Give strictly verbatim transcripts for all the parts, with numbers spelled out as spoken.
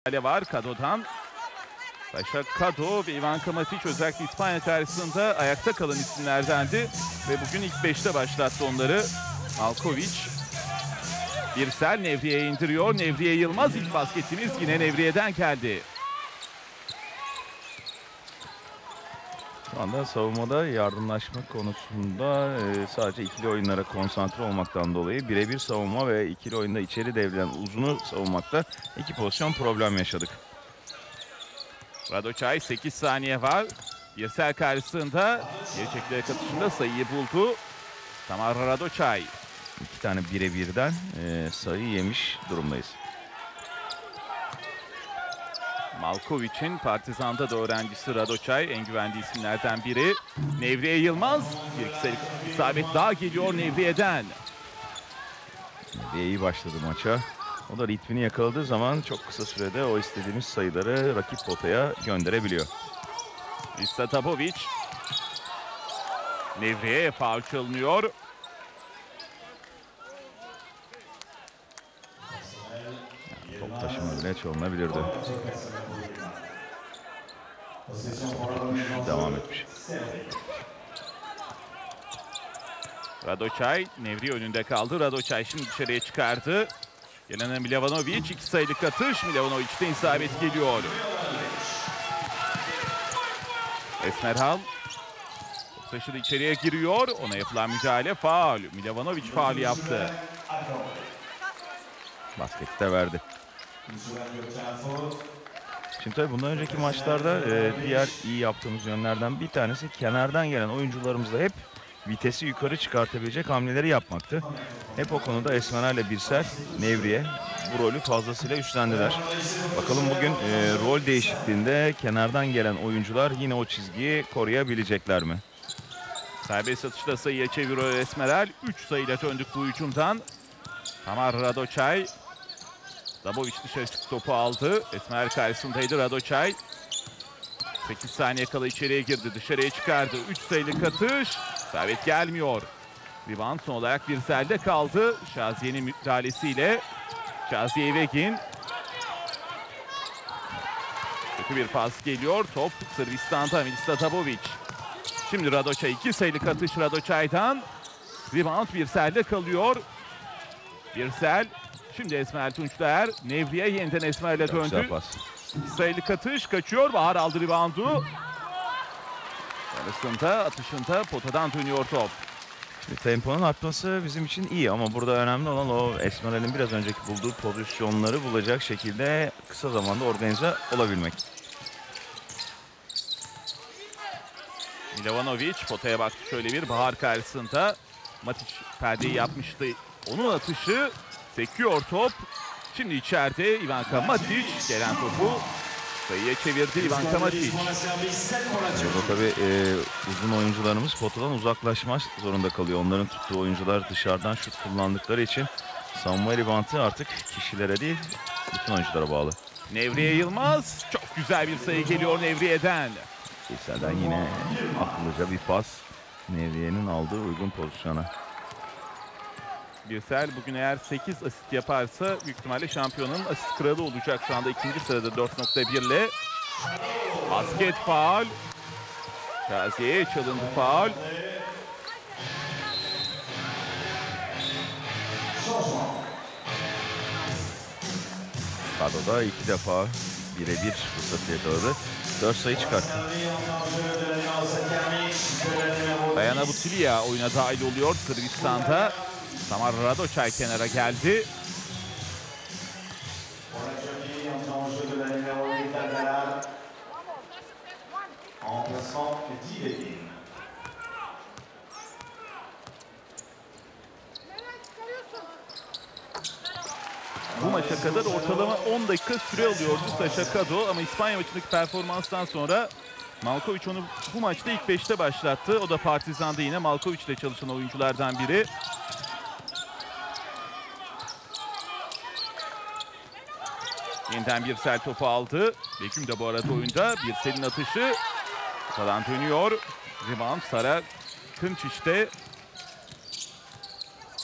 var Kado'dan. Başak Kado ve Ivanka Matic özellikle İspanya karşısında ayakta kalan isimlerdendi. Ve bugün ilk beşte başlattı onları. Malkovic. Birsel Nevriye'ye indiriyor. Nevriye Yılmaz, ilk basketimiz yine Nevriye'den geldi. Şu anda savunmada yardımlaşma konusunda sadece ikili oyunlara konsantre olmaktan dolayı birebir savunma ve ikili oyunda içeri devrilen uzunu savunmakta iki pozisyon problem yaşadık. Radoçay, sekiz saniye var. Birsel karşısında gerçekleri katışında sayıyı buldu. Tamara Radoçay. İki tane birebirden sayı yemiş durumdayız. Malkovic'in Partizan'da da öğrencisi Radoçay, en güvendiği isimlerden biri. Nevriye Yılmaz, bir iki sayı isabet daha geliyor Nevriye'den. Nevriye iyi başladı maça. O da ritmini yakaladığı zaman çok kısa sürede o istediğimiz sayıları rakip potaya gönderebiliyor. Istatabovic. Nevriye'ye faul çalınıyor. Top taşıma bile çalınabilirdi. Devam etmiş. Radoçay, Nevriye önünde kaldı. Radoçay şimdi dışarıya çıkardı. Yelena Milovanovic, iki sayılık atış. Milovanovic'ten isabet geliyor. Esmerhal taşıdı, içeriye giriyor. Ona yapılan müdahale faul. Milovanovic faul yaptı. Basketi de verdi. Şimdi tabii bundan önceki maçlarda e, diğer iyi yaptığımız yönlerden bir tanesi kenardan gelen oyuncularımızla hep vitesi yukarı çıkartabilecek hamleleri yapmaktı. Hep o konuda Esmerhal ile Birsel, Nevriye bu rolü fazlasıyla üstlendiler. Bakalım bugün e, rol değişikliğinde kenardan gelen oyuncular yine o çizgiyi koruyabilecekler mi? Serbest atışta sayıya çeviriyor Esmerhal. üç sayıyla döndük bu hücumdan. Tamar Radoçay. Dabovic dışarı çıktı, topu aldı. Esmerhal karşısındaydı Radoçay. sekiz saniye kala içeriye girdi, dışarıya çıkardı. üç sayılık atış. İsabet gelmiyor. Rebound son olarak Birsel'de kaldı. Şaziye'nin müdahalesiyle. Şaziye Vegin. Kötü bir pas geliyor. Top Sırbistan'da Milisa Dabovic. Şimdi Radoçay, iki sayılık atış Radoçay'dan. Rebound Birsel'de kalıyor. Birsel. Şimdi Esmerhal Tunçler. Nevriye yeniden Esmerhal'e döndü. İki sayılık atış kaçıyor. Bahar aldı reboundu. Arasında atışında potadan dönüyor top. Şimdi temponun artması bizim için iyi ama burada önemli olan o Esmerhal'in biraz önceki bulduğu pozisyonları bulacak şekilde kısa zamanda organize olabilmek. Milovanovic potaya baktı şöyle bir. Bahar karşısında Matic perdeyi yapmıştı. Onun atışı sekiyor top. Şimdi içeride Ivanka Matic gelen topu sayıya çevirdi Ivanka Matic. Burada tabii e, uzun oyuncularımız potadan uzaklaşmak zorunda kalıyor. Onların tuttuğu oyuncular dışarıdan şut kullandıkları için savunma ribantı artık kişilere değil bütün oyunculara bağlı. Nevriye Yılmaz, çok güzel bir sayı geliyor Nevriye'den. Birsel'den yine akıllıca bir pas Nevriye'nin aldığı uygun pozisyona. Birsel bugün eğer sekiz asist yaparsa büyük ihtimalle şampiyonun asist kralı olacak. Şu anda ikinci sırada dört nokta bir ile. Basket faul. Şaziye'ye çalındı faul. Kado'da iki defa birebir fırsatı yakaladı. dört sayı çıkarttı. Dayana Butilia oyuna dahil oluyor Sırbistan'da. Tamar Radoçay kenara geldi. Bu maça kadar ortalama on dakika süre alıyordu Saşa Kado ama İspanya maçındaki performanstan sonra Malkovic onu bu maçta ilk beşte başlattı. O da Partizan'da yine Malkovic ile çalışan oyunculardan biri. Yeniden Birsel topu aldı. Begüm de bu arada oyunda. Birsel'in atışı falan dönüyor. Rebound Sara Kınçiş'te.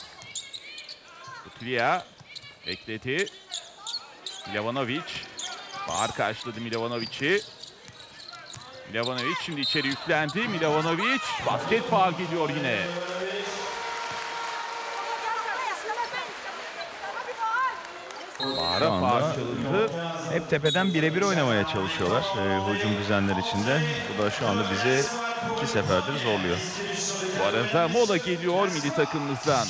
Kutliya bekledi. Milovanovic. Bahar karşıladı Milovanovic'i. Milovanovic şimdi içeri yüklendi. Milovanovic, basket faul geliyor yine. Bahar'a Şu anda faul çalındı. hep tepeden birebir oynamaya çalışıyorlar e, hücum düzenleri içinde. Bu da şu anda bizi iki seferdir zorluyor. Bu arada mola geliyor milli takımımızdan.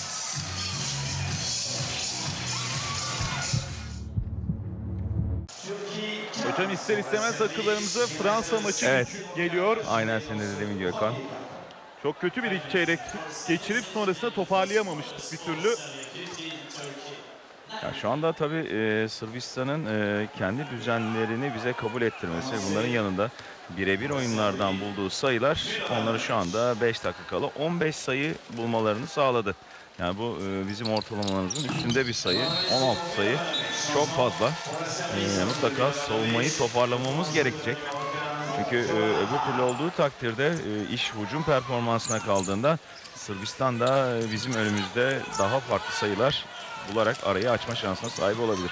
Hocam ister istemez akıllarımıza Fransa maçı Evet. geliyor. Aynen senin de dediğin gibi Gökhan. Çok kötü bir ilk çeyrek geçirip sonrasında toparlayamamıştık bir türlü. Ya şu anda tabii e, Sırbistan'ın e, kendi düzenlerini bize kabul ettirmesi, bunların yanında birebir oyunlardan bulduğu sayılar onları şu anda beş dakika kala on beş sayı bulmalarını sağladı. Yani bu e, bizim ortalamalarımızın üstünde bir sayı, on altı sayı çok fazla. E, mutlaka savunmayı toparlamamız gerekecek. Çünkü e, öbür türlü olduğu takdirde e, iş hücum performansına kaldığında Sırbistan da e, bizim önümüzde daha farklı sayılar bularak arayı açma şansına sahip olabilir.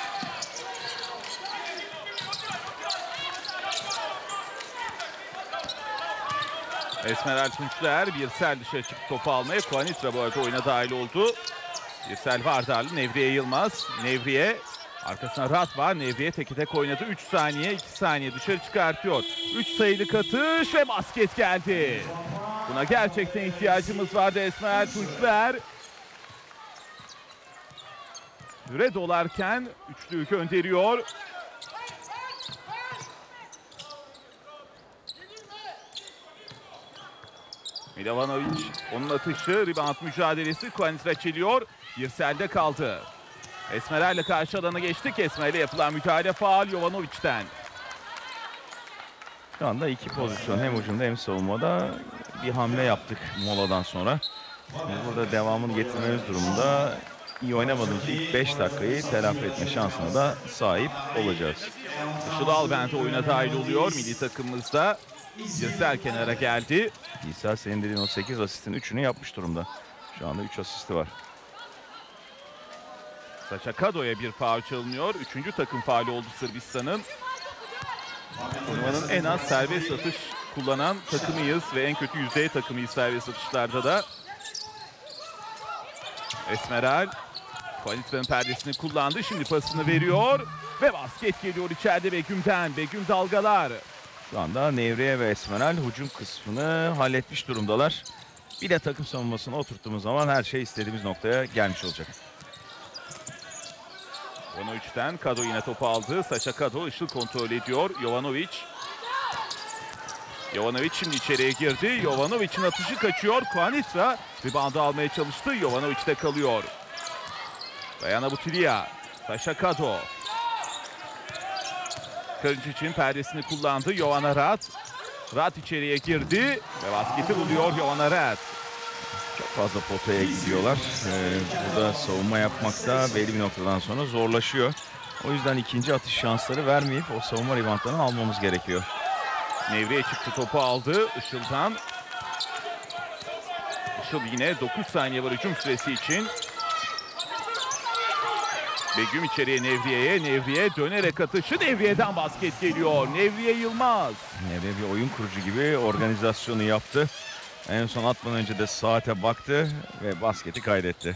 Esmeralda Tunçluer Birsel dışarı çıktı topu almaya. Kuanitra bu arada oyuna dahil oldu. Birsel Vardarlı, Nevriye Yılmaz. Nevriye arkasına Rat var. Nevriye teki tek oynadı. üç saniye, iki saniye dışarı çıkartıyor. üç sayılık atış ve basket geldi. Buna gerçekten ihtiyacımız vardı Esmeralda Tunçluer. Süre dolarken üçlüyü gönderiyor. Milovanovic, onun atışı, rebound mücadelesi. Kuanitra çeliyor. Birsel'de kaldı. Esmeral'le karşı alana geçtik. Esmer'le yapılan müdahale faul Jovanovic'ten. Şu anda iki pozisyon hem hücumda hem savunmada bir hamle yaptık moladan sonra. Burada devamını getirmemiz durumunda iyi oynamadığımız ilk beş dakikayı telafi etme şansına da sahip olacağız. Işıl Albent oyuna dahil oluyor milli takımımızda. Birsel kenara geldi. İsa senin dediğin o sekiz asistin üçünü yapmış durumda. Şu anda üç asisti var. Saça Kado'ya bir faul çalınıyor. Üçüncü takım faulü oldu Sırbistan'ın. Turnuvanın en az serbest atış kullanan takımıyız ve en kötü yüzdeye takımıyız serbest atışlarda da. Esmeral Kuanitra'nın perdesini kullandı. Şimdi pasını veriyor ve basket geliyor içeride Begüm'den. Begüm dalgalar. Şu anda Nevriye ve Esmeral hücum kısmını halletmiş durumdalar. Bir de takım savunmasını oturttuğumuz zaman her şey istediğimiz noktaya gelmiş olacak. Jovanovic'ten Kado yine topu aldı. Saşa Kado ışıl kontrol ediyor. Jovanovic. Jovanovic şimdi içeriye girdi. Jovanovic'in atışı kaçıyor. Kuanitra reboundu almaya çalıştı. Jovanovic'te kalıyor. Dayana Butilia. Saşa Kado. Kırıncıç'ın perdesini kullandı. Jovana Rat. Rat içeriye girdi ve basketi buluyor Jovana Rat. Çok fazla potaya gidiyorlar. Ee, burada savunma yapmakta belli bir noktadan sonra zorlaşıyor. O yüzden ikinci atış şansları vermeyip o savunma reboundlarını almamız gerekiyor. Nevriye çıktı, topu aldı Işıl'dan. Işıl yine dokuz saniye var hücum süresi için. Begüm içeriye Nevriye'ye. Nevriye dönerek atışı. Nevriye'den basket geliyor. Nevriye Yılmaz. Nevriye bir oyun kurucu gibi organizasyonu yaptı. En son atmadan önce de saate baktı ve basketi kaydetti.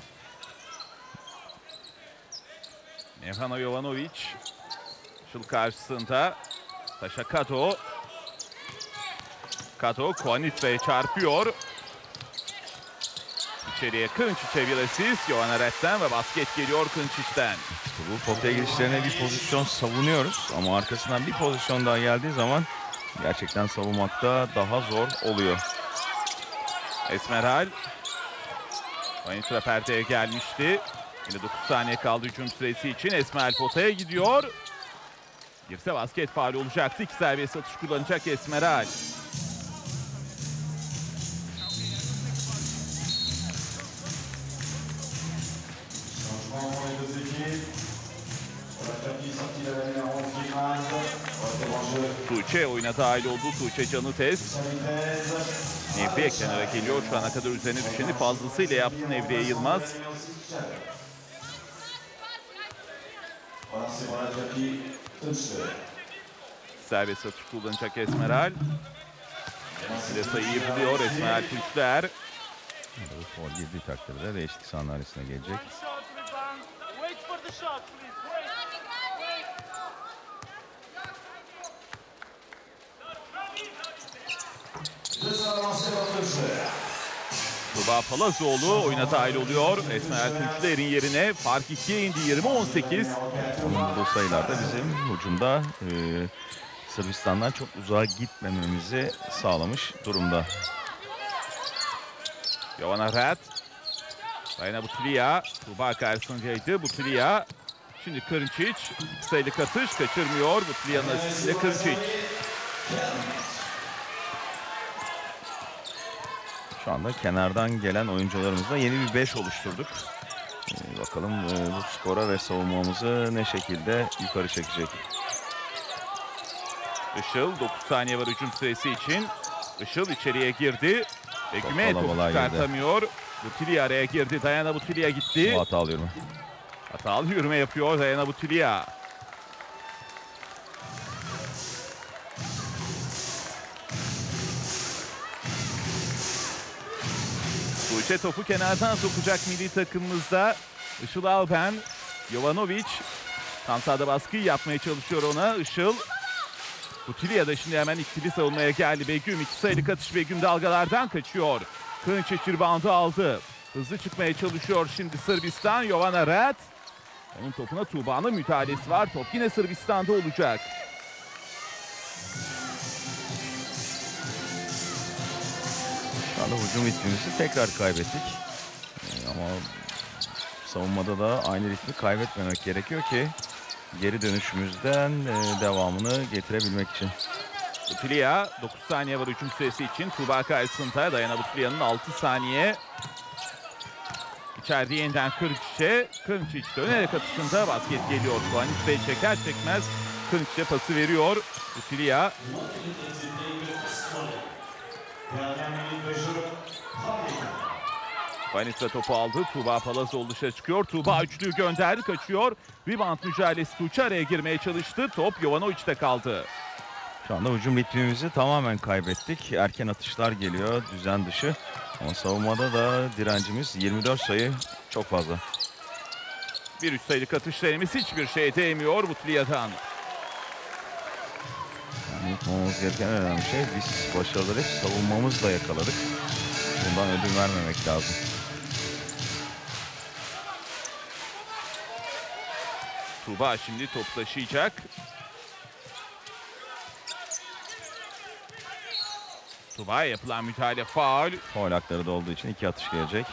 Nevhana Jovanovic. Işıl karşısında. Saşa Kato. Kato Kuanitra'ya çarpıyor. İçeriye Kınçiç'e bir asist. Jovana Rat'ten ve basket geliyor Kınçiç'ten. İşte bu potaya girişlerine bir pozisyon savunuyoruz ama arkasından bir pozisyon daha geldiği zaman gerçekten savunmakta daha zor oluyor. Esmerhal. Kuanitra perdeye gelmişti. Yine dokuz saniye kaldı hücum süresi için. Esmerhal potaya gidiyor. Girse basket faali olacaktı. İki serbest atış kullanacak Esmerhal. Tuğçe oyuna dahil oldu. Tuğçe Canıtez. Nevriye kenara geliyor. Şu ana kadar üzerine düşeni fazlasıyla yaptı Nevriye Yılmaz. Serbest atış kullanacak Esmeral. Bir de sayıyı buluyor Esmeral Tunçler. Bu foul girdiği takdirde değişiklik sandalyesine gelecek. Tuğba Palazoğlu oyuna dahil oluyor. Esmeral Tunçler'in yerine fark ikiye indi, yirmi on sekiz. Onun bu sayılarda bizim hücumda e, Sırbistan'dan çok uzağa gitmememizi sağlamış durumda. Jovana Red. Dayana Butulya. Tuğba karşısındaydı. Butulya. Şimdi Kırınčić. Sayılık atış kaçırmıyor. Butulya'nın asistinde Kırınčić. Şu anda kenardan gelen oyuncularımızla yeni bir beş oluşturduk. Ee, bakalım e, bu skora ve savunmamızı ne şekilde yukarı çekecek. Işıl dokuz saniye var hücum süresi için. Işıl içeriye girdi. Begüm'e topu kalabalığa çıkartamıyor. Butulya araya girdi. Dayana Butulya gitti. Bu hata alıyorum. Hatalı yürüme yapıyor Dayana Butulya. Tuğçe topu kenardan sokacak milli takımımızda. Işıl Alben, Jovanović tam sahada baskıyı yapmaya çalışıyor ona. Işıl. Butulya da şimdi hemen ikili savunmaya geldi. Begüm iki sayılık atış, Begüm dalgalardan kaçıyor. Kırınčić reboundu aldı. Hızlı çıkmaya çalışıyor şimdi Sırbistan. Jovana Red. Onun topuna Tuğba'nın müdahalesi var. Top yine Sırbistan'da olacak. Şu anda hücum ritmimizi tekrar kaybettik. Ee, ama savunmada da aynı ritmi kaybetmemek gerekiyor ki geri dönüşümüzden e, devamını getirebilmek için. Butulya dokuz saniye var hücum süresi için. Tuğba karşısında. Dayana Butulya'nın altı saniye. İçeride yeniden Kırınčić'e. Kırınčić dönerek atışında basket geliyor. Kıvanç çeker çekmez Kırınčić'e pası veriyor. Butulya. Vanitra topu aldı. Tuğba Palazoğlu dışarı çıkıyor. Tuğba üçlüyü gönderdi, kaçıyor. Rebound mücadelesi, Tuğçe araya girmeye çalıştı. Top Jovanović'te kaldı. Şu anda hücum ritmimizi tamamen kaybettik. Erken atışlar geliyor düzen dışı. Ama savunmada da direncimiz yirmi dört sayı çok fazla. Bir üç sayılık atışlarımız hiçbir şeye değmiyor Butulya'dan. Yani unutmamamız gereken en önemli şey, biz başarıları hep savunmamızla yakaladık. Bundan ödün vermemek lazım. Tuğba şimdi top taşıyacak. Tuğba'ya yapılan müdahale faul. Faul hakları da olduğu için iki atış gelecek.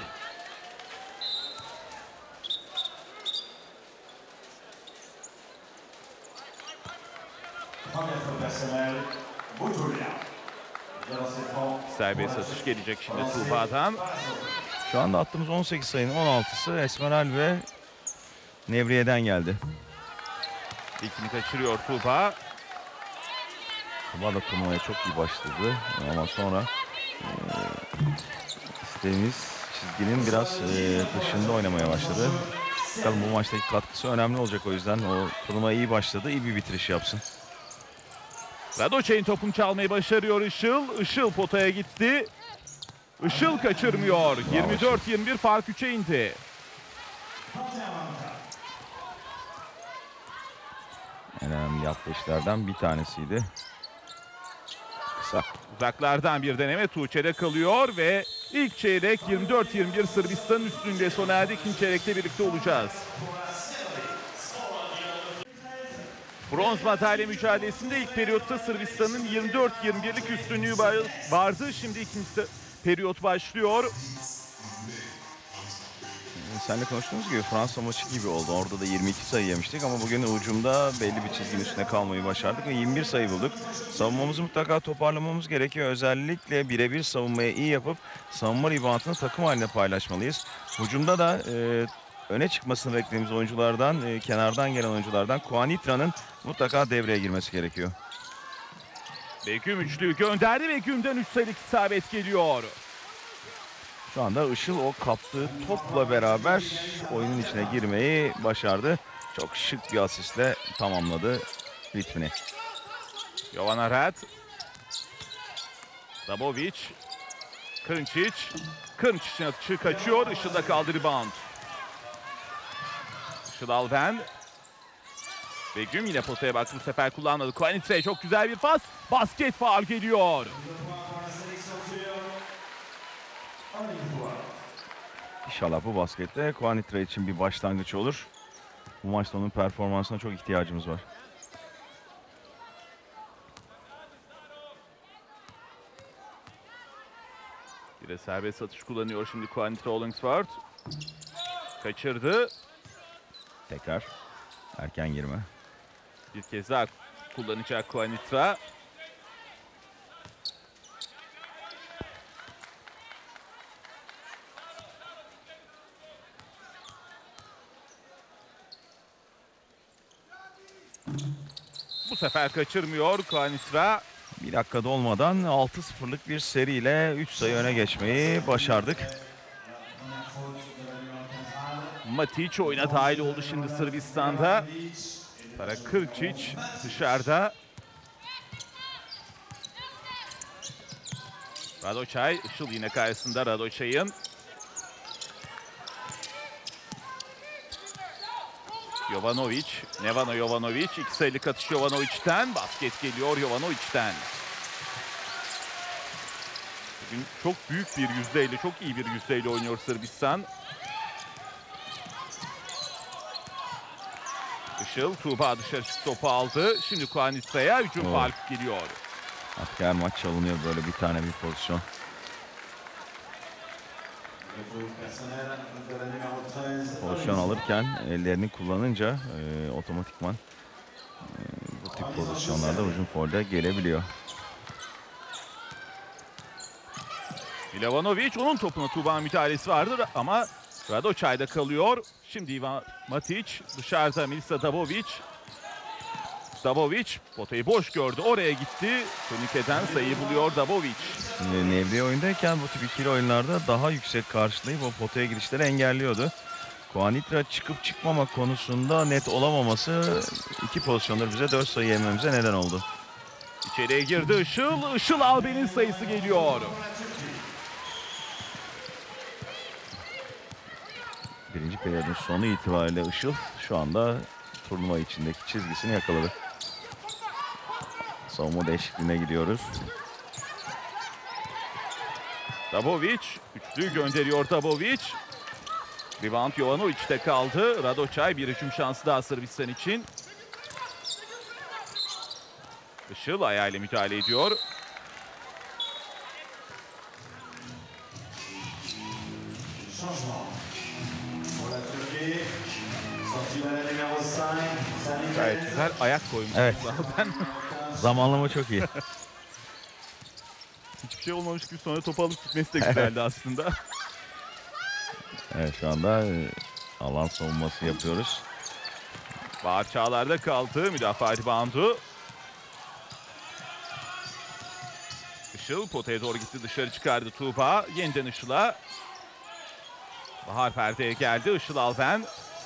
Serbest atış gelecek şimdi Tuğba'dan. Şu anda attığımız on sekiz sayının on altısı Esmeral ve Nevriye'den geldi. İlkini kaçırıyor Tuğba. Tuğba da turnuvaya çok iyi başladı ama sonra e, istediğimiz çizginin biraz e, dışında oynamaya başladı. Bakalım bu maçtaki katkısı önemli olacak, o yüzden o turnuva iyi başladı, iyi bir bitiriş yapsın. Radočej'in topunu çalmayı başarıyor Işıl. Işıl potaya gitti. Işıl kaçırmıyor. yirmi dört yirmi bir fark üçe indi. En önemli yaptığı işlerden bir tanesiydi. Kısa. Uzaklardan bir deneme Tuğçe'de kalıyor ve ilk çeyrek yirmi dört yirmi bir Sırbistan'ın üstünde sona erdi. İkinci çeyrekte birlikte olacağız. Bronz madalya mücadelesinde ilk periyotta Sırbistan'ın yirmi dört yirmi birlik üstünlüğü vardı. Şimdi ikinci periyot başlıyor. Seninle konuştuğumuz gibi Fransa maçı gibi oldu. Orada da yirmi iki sayı yemiştik ama bugün hücumda belli bir çizginin üstüne kalmayı başardık ve yirmi bir sayı bulduk. Savunmamızı mutlaka toparlamamız gerekiyor. Özellikle birebir savunmayı iyi yapıp savunma reboundını takım halinde paylaşmalıyız. Hücumda da e, öne çıkmasını beklediğimiz oyunculardan, e, kenardan gelen oyunculardan Kuanitra'nın mutlaka devreye girmesi gerekiyor. Begüm üçlüyü gönderdi. Begüm'den üç sayılık isabet geliyor. Şu anda Işıl o kaptığı topla beraber oyunun içine girmeyi başardı. Çok şık bir asistle tamamladı ritmini. Jovana Red. Dabovic. Krnčić. Krnčić'in atışı kaçıyor. Işıl'da kaldı rebound. Işıl Alben. Begüm yine potaya baktı, bu sefer kullanmadı. Kuanitre çok güzel bir pas. Basket faul geliyor. İnşallah bu baskette Kuanitre için bir başlangıç olur. Bu maçta onun performansına çok ihtiyacımız var. Bir de serbest atış kullanıyor şimdi Kuanitre Hollingsworth. Kaçırdı. Tekrar erken girme. Bir kez daha kullanacak Kuanitre. Bu sefer kaçırmıyor Kuanitre. Bir dakikada olmadan altı sıfırlık bir seriyle üç sayı öne geçmeyi başardık. Matic oyuna dahil oldu şimdi Sırbistan'da. Para Krnčić dışarıda. Radočaj, Işıl yine karşısında Radočaj'ın. Jovanovic, Nevano Jovanovic. İki sayılık atış Jovanovic'ten. Basket geliyor Jovanovic'ten. Bugün çok büyük bir yüzdeyle, çok iyi bir yüzdeyle oynuyor Sırbistan. Işıl, Tuğba dışarı çıktı, topu aldı. Şimdi Kuanitre'ye hücum Oh. faul geliyor. Artık her maç çalınıyor böyle bir tane bir pozisyon. Pozisyon alırken ellerini kullanınca e, otomatikman e, bu tip pozisyonlarda hücum faulde gelebiliyor. Milovanovic, onun topuna Tuğba müdahalesi vardır ama Radočaj'da kalıyor. Şimdi Ivan Matic dışarıda, Milisa Dabovic. Dabovic potayı boş gördü, oraya gitti. Turnike'den sayıyı buluyor Dabovic. Şimdi Nevriye oyundayken bu tip ikili oyunlarda daha yüksek karşılayıp o potaya girişleri engelliyordu. Kuanitre çıkıp çıkmama konusunda net olamaması iki pozisyondur bize dört sayı yememize neden oldu. İçeriye girdi Işıl. Işıl Alben'in sayısı geliyor. Birinci periyodun sonu itibariyle Işıl şu anda turnuva içindeki çizgisini yakaladı. Savunma değişikliğine gidiyoruz. Dabovic, üçlüyü gönderiyor Dabovic. Rebound Jovanovic'te kaldı. Radočaj bir hücum şansı daha Sırbistan için. Işıl ayağıyla müdahale ediyor. Gayet güzel ayak koymuş. Evet. Zaten Zamanlama çok iyi. hiçbir şey olmamış gibi sonra topu alıp gitmesi de güzeldi aslında. Evet, şu anda e, alan savunması yapıyoruz. Bahar Çağlar'da kaldı. Müdafaa reboundu. Işıl potaya doğru gitti. Dışarı çıkardı Tuğba. Yeniden Işıl'a. Bahar perdeye geldi. Işıl Alben.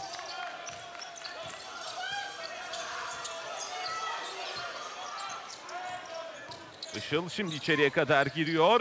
Işıl şimdi içeriye kadar giriyor.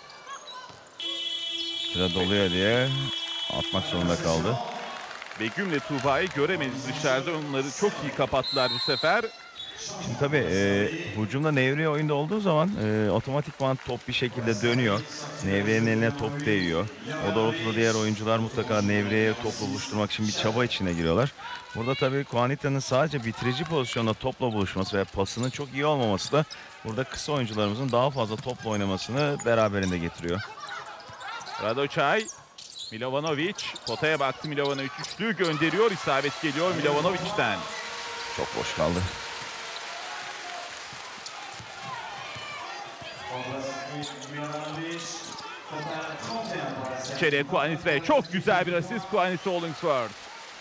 Süre doluyor diye atmak zorunda kaldı. Begüm'le Tuğba'yı göremedi dışarıda. Onları çok iyi kapattılar bu sefer. Şimdi tabii e, hücumda Nevriye oyunda olduğu zaman e, otomatikman top bir şekilde dönüyor. Nevriye'nin eline top değiyor. O doğrultuda diğer oyuncular mutlaka Nevriye'ye topla buluşturmak için bir çaba içine giriyorlar. Burada tabii Kuanitre'nin sadece bitirici pozisyonda topla buluşması ve pasının çok iyi olmaması da burada kısa oyuncularımızın daha fazla topla oynamasını beraberinde getiriyor. Radočaj, Milovanovic. Potaya baktı Milovanovic. Üçlüyü gönderiyor. İsabet geliyor Milovanovic'ten. Çok boş kaldı. İçeriye Kuanitre. Çok güzel bir asist Kuanitre Hollingsworth.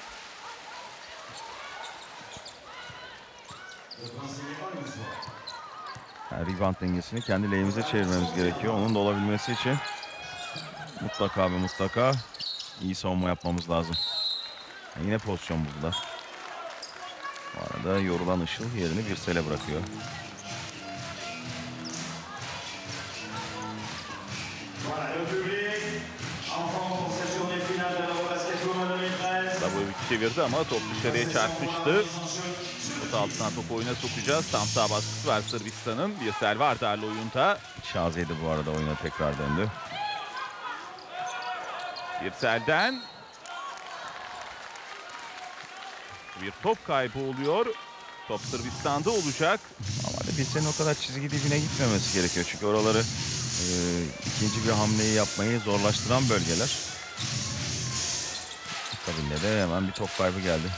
Yani rebound dengesini kendi lehimize çevirmemiz gerekiyor. Onun da olabilmesi için mutlaka ve mutlaka iyi savunma yapmamız lazım. Yani yine pozisyon buldular. Bu Burada yorulan Işıl yerini Birsel'e bırakıyor. Dabovic çevirdi ama top dışarıya çarpmıştı. Pot altından topu oyuna sokacağız. Tam sağ baskısı var Sırbistan'ın. Birsel Vardar'la oyunda. Şaziye de bu arada oyuna tekrar döndü. Birsel'den bir top kaybı oluyor. Top Sırbistan'da olacak. Ama da Birsel'in o kadar çizgi dibine gitmemesi gerekiyor. Çünkü oraları e, ikinci bir hamleyi yapmayı zorlaştıran bölgeler. Akabinde de hemen bir top kaybı geldi.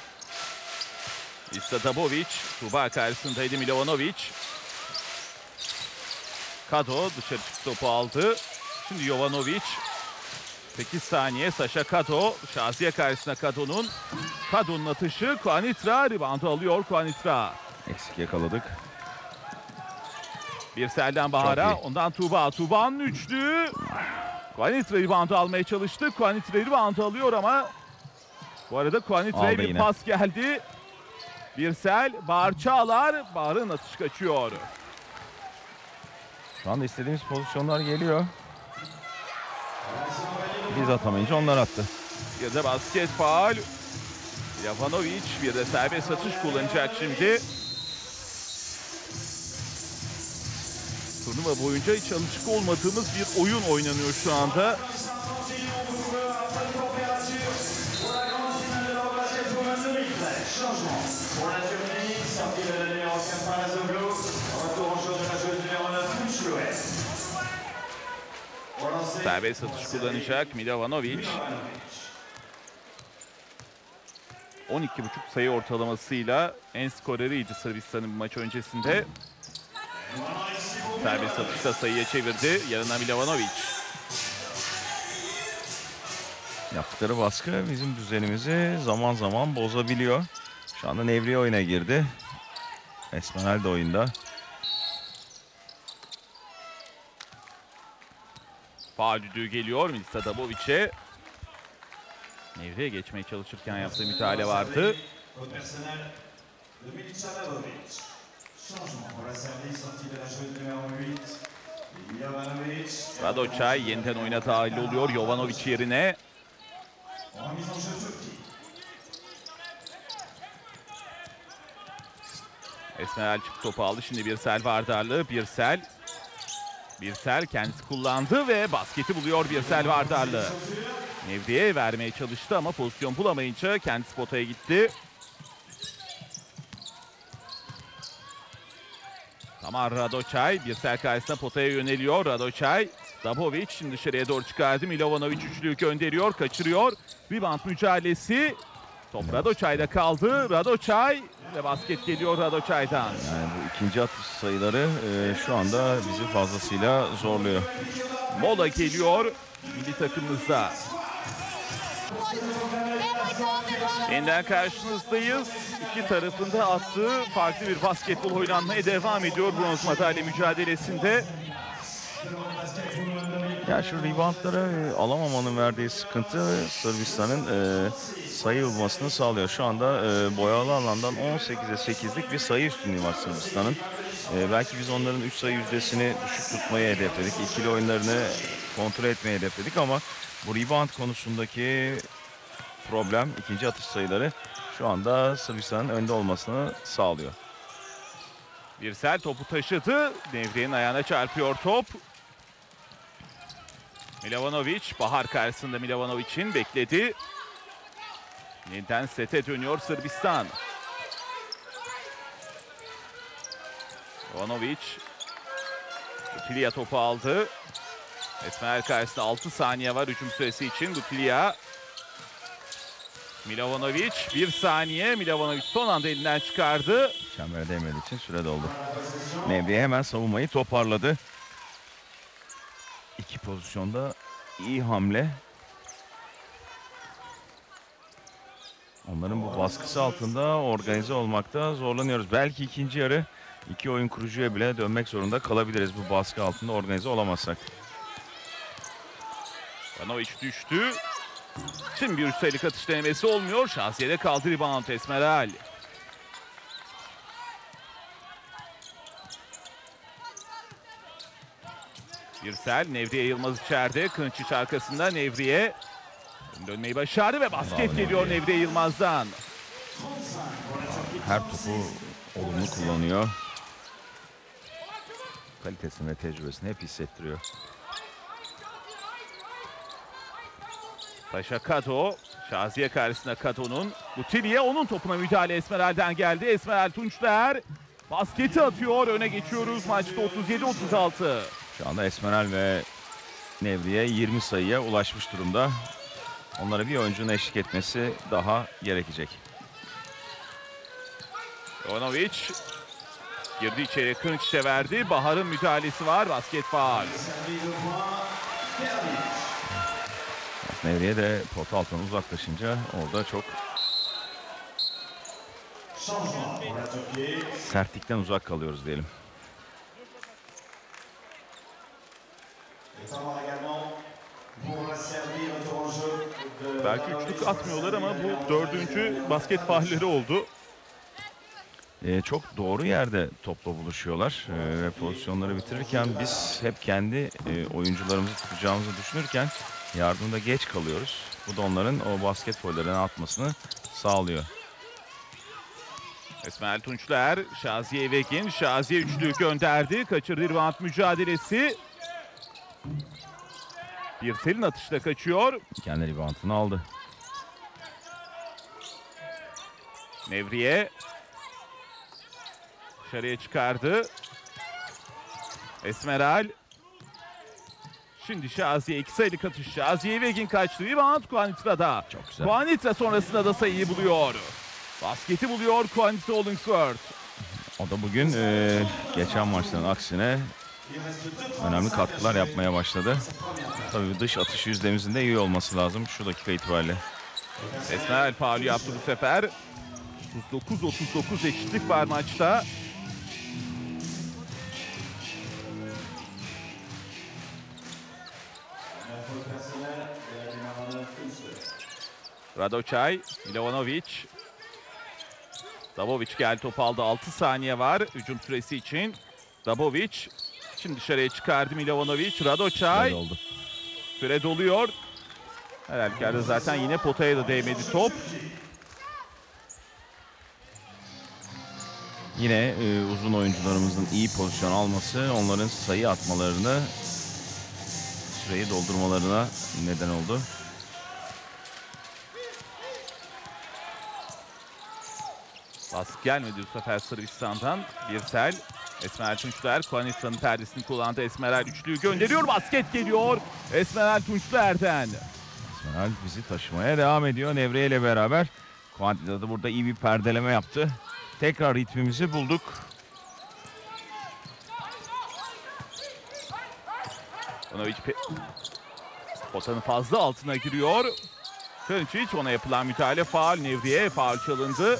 İsa Dabovic, Tuba karşısındaydı Milovanovic. Kado dışarı çıktı, topu aldı. Şimdi Jovanovic. sekiz saniye Saşa Kado. Şaziye karşısında Kado'nun. Kado'nun atışı. Kuanitra reboundu alıyor Kuanitra. Eksik yakaladık. Birsel'den Bahar'a, ondan Tuba. Tuba'nın üçlü. Kuanitra reboundu almaya çalıştı. Kuanitra reboundu alıyor ama bu arada Kuanitra'ya bir yine. pas geldi. Birsel, Bahar Çağlar. Bahar'ın atışı kaçıyor. Şu anda istediğimiz pozisyonlar geliyor. Biz atamayınca onlar attı. Bir de basket faul. Jovanovic bir de serbest atış kullanacak şimdi. Turnuva boyunca hiç alışık olmadığımız bir oyun oynanıyor şu anda. Serbest atış kullanacak Milovanovic. on iki buçuk sayı ortalamasıyla en skoreriydi Sırbistan'ın maç öncesinde. Serbest atışta sayıya çevirdi. Yanına Milovanovic. Yaptıkları baskı bizim düzenimizi zaman zaman bozabiliyor. Şu anda Nevriye oyuna girdi. Esmeralda de oyunda. Faul düdüğü geliyor Milica Dabovic'e. Nevriye geçmeye çalışırken yaptığı müdahale vardı. Radoçay yeniden oyuna dahil oluyor Jovanovic yerine. Esmeralda çıktı, topu aldı. Şimdi Birsel Vardarlı. Birsel. Birsel kendisi kullandı ve basketi buluyor Birsel Vardarlı. Nevriye vermeye çalıştı ama pozisyon bulamayınca kendisi potaya gitti. Tamam, Radoçay Birsel karşısında potaya yöneliyor. Radoçay, Dabovic şimdi dışarıya doğru çıkardı. Milovanovic üçlüyü gönderiyor, kaçırıyor. Rebound mücadelesi. Top Radoçay'da kaldı. Radoçay ve basket geliyor Radoçay'dan. Yani bu ikinci atış sayıları e, şu anda bizi fazlasıyla zorluyor. Mola geliyor milli takımımızda. Yeniden karşınızdayız. İki tarafında attığı farklı bir basketbol oynanmaya devam ediyor bronz madalya mücadelesinde. Ya şu reboundlara e, alamamanın verdiği sıkıntı Sırbistan'ın e, sayı bulmasını sağlıyor. Şu anda e, boyalı alandan on sekize sekizlik bir sayı üstünlüğü var Sırbistan'ın. E, belki biz onların üç sayı yüzdesini düşük tutmayı hedefledik. İkili oyunlarını kontrol etmeyi hedefledik ama bu rebound konusundaki problem, ikinci atış sayıları şu anda Sırbistan'ın önde olmasını sağlıyor. Birsel topu taşıdı. Nevriye'nin ayağına çarpıyor top. Milovanovic, Bahar karşısında Milovanovic'in bekledi. Yeniden sete dönüyor Sırbistan. Milovanovic, Gutiliya topu aldı. Esmer karşısında altı saniye var hücum süresi için. Gutiliya. Milovanovic bir saniye. Milovanovic son anda elinden çıkardı. Çembere değmediği için süre doldu. Nevriye hemen savunmayı toparladı. İki pozisyonda iyi hamle. Onların bu baskısı altında organize olmakta zorlanıyoruz. Belki ikinci yarı iki oyun kurucuya bile dönmek zorunda kalabiliriz bu baskı altında organize olamazsak. Ivanovic düştü. Şimdi bir üstelik atış denemesi olmuyor. Şaziye'de kaldı rebound Esmeral. Birsel, Nevriye Yılmaz içeride. Kınçiç arkasında, Nevriye dönmeyi başardı ve basket Bravo geliyor Nevriye. Nevriye Yılmaz'dan. Her topu olumlu kullanıyor. Kalitesini ve tecrübesini hep hissettiriyor. Paşa Kato, Şaziye karşısında Kato'nun. Gutili'ye onun topuna müdahale Esmeral'den geldi. Esmeral Tunçler basketi atıyor. Öne geçiyoruz maçta otuz yedi otuz altı. Şu anda Esmeral ve Nevriye yirmi sayıya ulaşmış durumda. Onlara bir oyuncunun eşlik etmesi daha gerekecek. Jovanovic girdi içeri, Kınç'e verdi. Bahar'ın müdahalesi var. Basket faul. Nevriye de pota altından uzaklaşınca orada çok sertlikten uzak kalıyoruz diyelim. Belki üçlük atmıyorlar ama bu dördüncü basket faulleri oldu. Ee, çok doğru yerde topla buluşuyorlar ee, ve pozisyonları bitirirken biz hep kendi e, oyuncularımızı tutacağımızı düşünürken yardımda geç kalıyoruz. Bu da onların o basket faullerini atmasını sağlıyor. Esmerel Tunçler, Şaziye Vegin. Şaziye üçlüyü gönderdi. Kaçırdı rebound mücadelesi. Birsel'in atışla kaçıyor. Kendi reboundını aldı. Nevriye dışarıya çıkardı. Esmeral. Şimdi Şaziye iki sayılık atış. Şaziye Vegin kaçtı. Rebound Kuanitra'da. Çok güzel. Kuanitra sonrasında da sayıyı buluyor. Basketi buluyor Kuanitra Hollingsworth. O da bugün e, geçen maçların aksine önemli katkılar yapmaya başladı. Tabii dış atış yüzdemizin de iyi olması lazım şu dakika itibariyle. Esmerel faulü yaptı bu sefer. otuz dokuz otuz dokuz eşitlik var maçta. Radočaj, Milovanovic. Dabovic geldi, topu aldı. altı saniye var hücum süresi için. Dabovic şimdi dışarıya çıkardı Milovanovic. Radočaj. Böyle oldu. Süre doluyor. Her halükarda zaten yine potaya da değmedi top. Yine e, uzun oyuncularımızın iyi pozisyon alması onların sayı atmalarını, süreyi doldurmalarına neden oldu. Baskı gelmedi bu sefer Sırbistan'dan. Birsel, Esmerel Tunçler, Kuanitra'nın perdesini kullandı. Esmerel üçlüyü gönderiyor. Basket geliyor Esmerel Tunçler'den. Esmeral bizi taşımaya devam ediyor Nevriye ile beraber. Kuantita da burada iyi bir perdeleme yaptı. Tekrar ritmimizi bulduk. Jovanovic potanın fazla altına giriyor. Kınçiç, ona yapılan müdahale faul. Nevriye faul çalındı.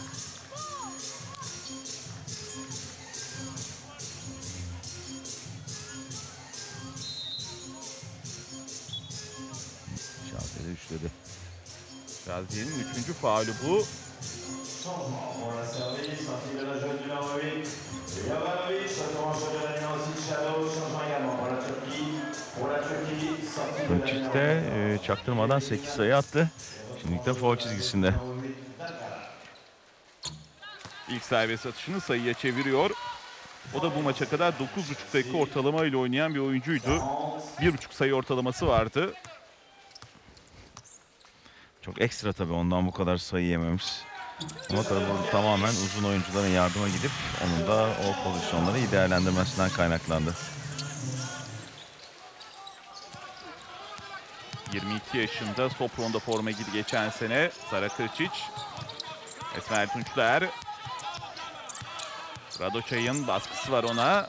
Şaziye üçledi. Şaziye'nin üçüncü faulü bu. Kınçiç de e, çaktırmadan sekiz sayı attı. Şimdilik de foul çizgisinde. İlk serbest atışını sayıya çeviriyor. O da bu maça kadar dokuz buçuk dakika ortalama ile oynayan bir oyuncuydu. bir buçuk sayı ortalaması vardı. Çok ekstra tabii ondan bu kadar sayı yememiz. Ama tabii bu tamamen uzun oyuncuların yardıma gidip onun da o pozisyonları iyi değerlendirmesinden kaynaklandı. yirmi iki yaşında, Sopron'da forma giydi geçen sene. Sara Kırçiç, Esmerel Tunçler. Radočaj'ın baskısı var ona.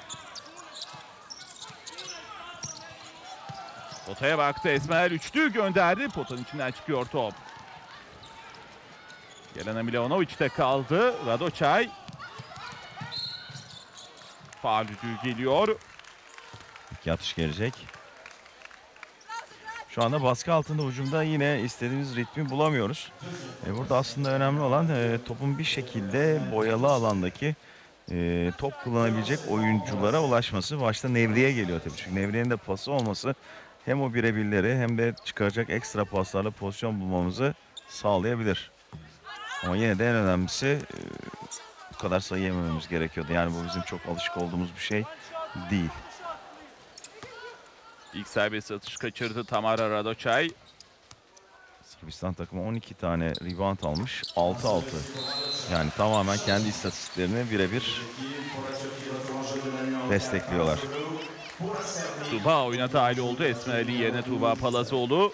Potaya baktı, Esmerel üçlü gönderdi. Potanın içinden çıkıyor top. Jelena Milovanovic kaldı. Radočaj. Faul düdüğü geliyor. İki atış gelecek. Şu anda baskı altında hücumda yine istediğimiz ritmi bulamıyoruz. E burada aslında önemli olan e, topun bir şekilde boyalı alandaki e, top kullanabilecek oyunculara ulaşması. Başta Nevri'ye geliyor tabii. Çünkü Nevri'nin de pası olması hem o birebirleri hem de çıkaracak ekstra paslarla pozisyon bulmamızı sağlayabilir. Ama yine de en önemlisi e, bu kadar sayı yemememiz gerekiyordu. Yani bu bizim çok alışık olduğumuz bir şey değil. İlk serbest atış kaçırdı Tamara Radoçay. Sırbistan takımı on iki tane rebound almış. altı altı. Yani tamamen kendi istatistiklerini birebir destekliyorlar. Tuğba oyuna dahil oldu. Esmer Ali yerine Tuğba Palazoğlu.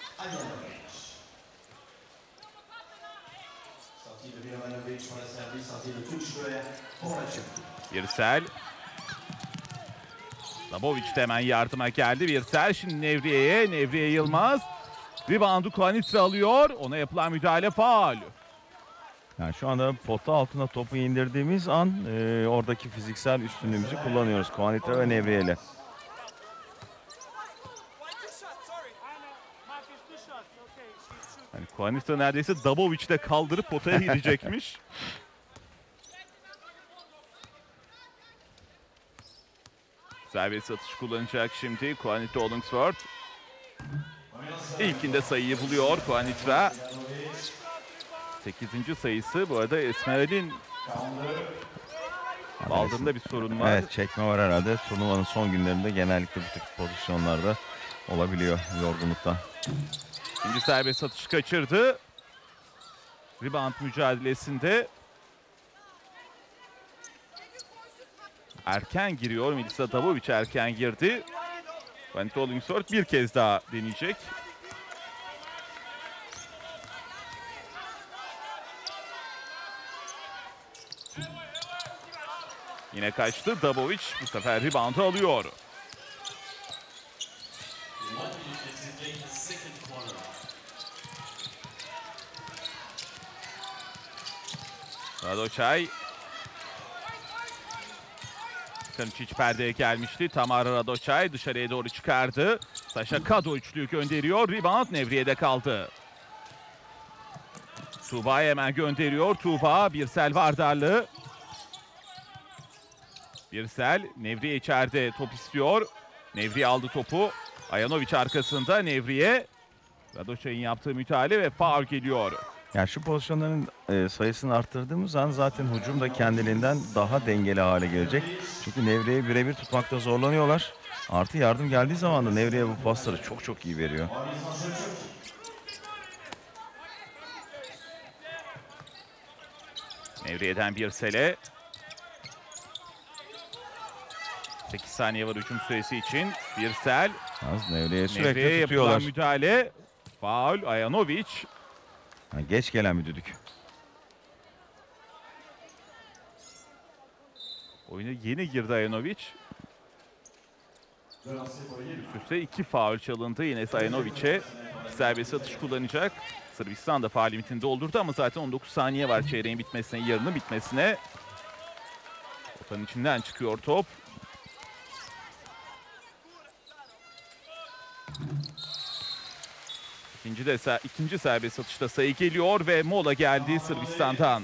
Birsel. Dabovic de hemen yardıma geldi. Birsel şimdi Nevriye'ye. Nevriye Yılmaz. Reboundu Kuanitra alıyor. Ona yapılan müdahale faul. Yani şu anda pota altına topu indirdiğimiz an e, oradaki fiziksel üstünlüğümüzü kullanıyoruz. Kuanitra ve Nevriye ile. Yani Kuanitra neredeyse Dabovic'de kaldırıp potaya girecekmiş. Serbest atış kullanacak şimdi Kuanitra Hollingsworth. İlkinde sayıyı buluyor Kuanitra. sekizinci sayısı. Bu arada Esmer Ali'nin baldırında bir sorun var. Evet, çekme var herhalde. Turnuvanın son günlerinde genellikle bu tip pozisyonlarda olabiliyor yorgunluktan. Şimdi serbest atış kaçırdı. Rebound mücadelesinde erken giriyor. Melisa Dabovic erken girdi. Kuanitra Hollingsworth bir kez daha deneyecek. Yine kaçtı. Dabovic bu sefer reboundu alıyor. Radoçay. Kırmçiç perdeye gelmişti. Tamara Radoçay dışarıya doğru çıkardı. Sasha Kado üçlüyü gönderiyor. Rebound Nevriye'de kaldı. Tuğba'ya hemen gönderiyor. Tuğba, Birsel Vardarlı. Birsel, Nevriye içeride top istiyor. Nevriye aldı topu. Ayanovic arkasında Nevriye. Radoçay'ın yaptığı müdahale ve faul geliyor. Yani şu pozisyonların e, sayısını arttırdığımız an zaten hücum da kendiliğinden daha dengeli hale gelecek. Çünkü Nevriye'yi birebir tutmakta zorlanıyorlar. Artı yardım geldiği zaman da Nevriye bu pasları çok çok iyi veriyor. Nevriye'den Birsel'e. sekiz saniye var hücum süresi için. Birsel. Az Nevriye'yi sürekli Nevriye'ye tutuyorlar. yapılan müdahale. Faul Ayanovic. Yani geç gelen bir düdük. Oyuna yeni girdi Ayanovic. Üst üste iki faul çalındı yine Ayanovic'e. Serbest atış kullanacak. Sırbistan da faul limitini doldurdu ama zaten on dokuz saniye var çeyreğin bitmesine, yarının bitmesine. Potanın içinden çıkıyor top. İkinci, de, ikinci serbest atışta sayı geliyor ve mola geldi Sırbistan'dan.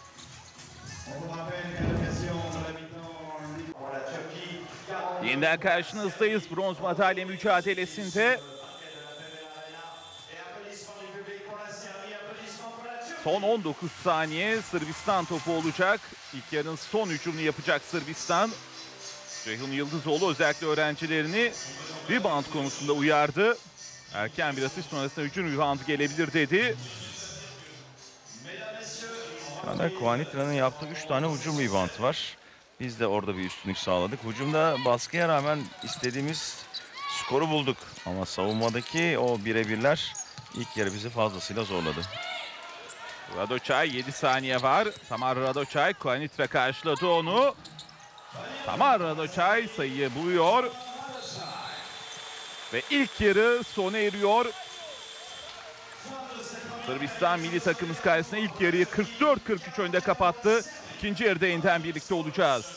Yeniden karşınızdayız bronz madalya mücadelesinde. Son on dokuz saniye Sırbistan topu olacak. İlk yarının son hücumunu yapacak Sırbistan. Ceyhun Yıldızoğlu özellikle öğrencilerini rebound konusunda uyardı. Erken bir atış sonrasında hücum reboundu gelebilir dedi. Yani Kuanitra'nın yaptığı üç tane hücum rebound var. Biz de orada bir üstünlük sağladık. Hücumda baskıya rağmen istediğimiz skoru bulduk. Ama savunmadaki o birebirler ilk yarı bizi fazlasıyla zorladı. Radoçay yedi saniye var. Tamar Radoçay, Kuanitra karşıladı onu. Tamar Radoçay sayıyı buluyor. Ve ilk yarı sona eriyor. Sırbistan milli takımımız karşısında ilk yarıyı kırk dört kırk üç önde kapattı. İkinci yarıda yeniden birlikte olacağız.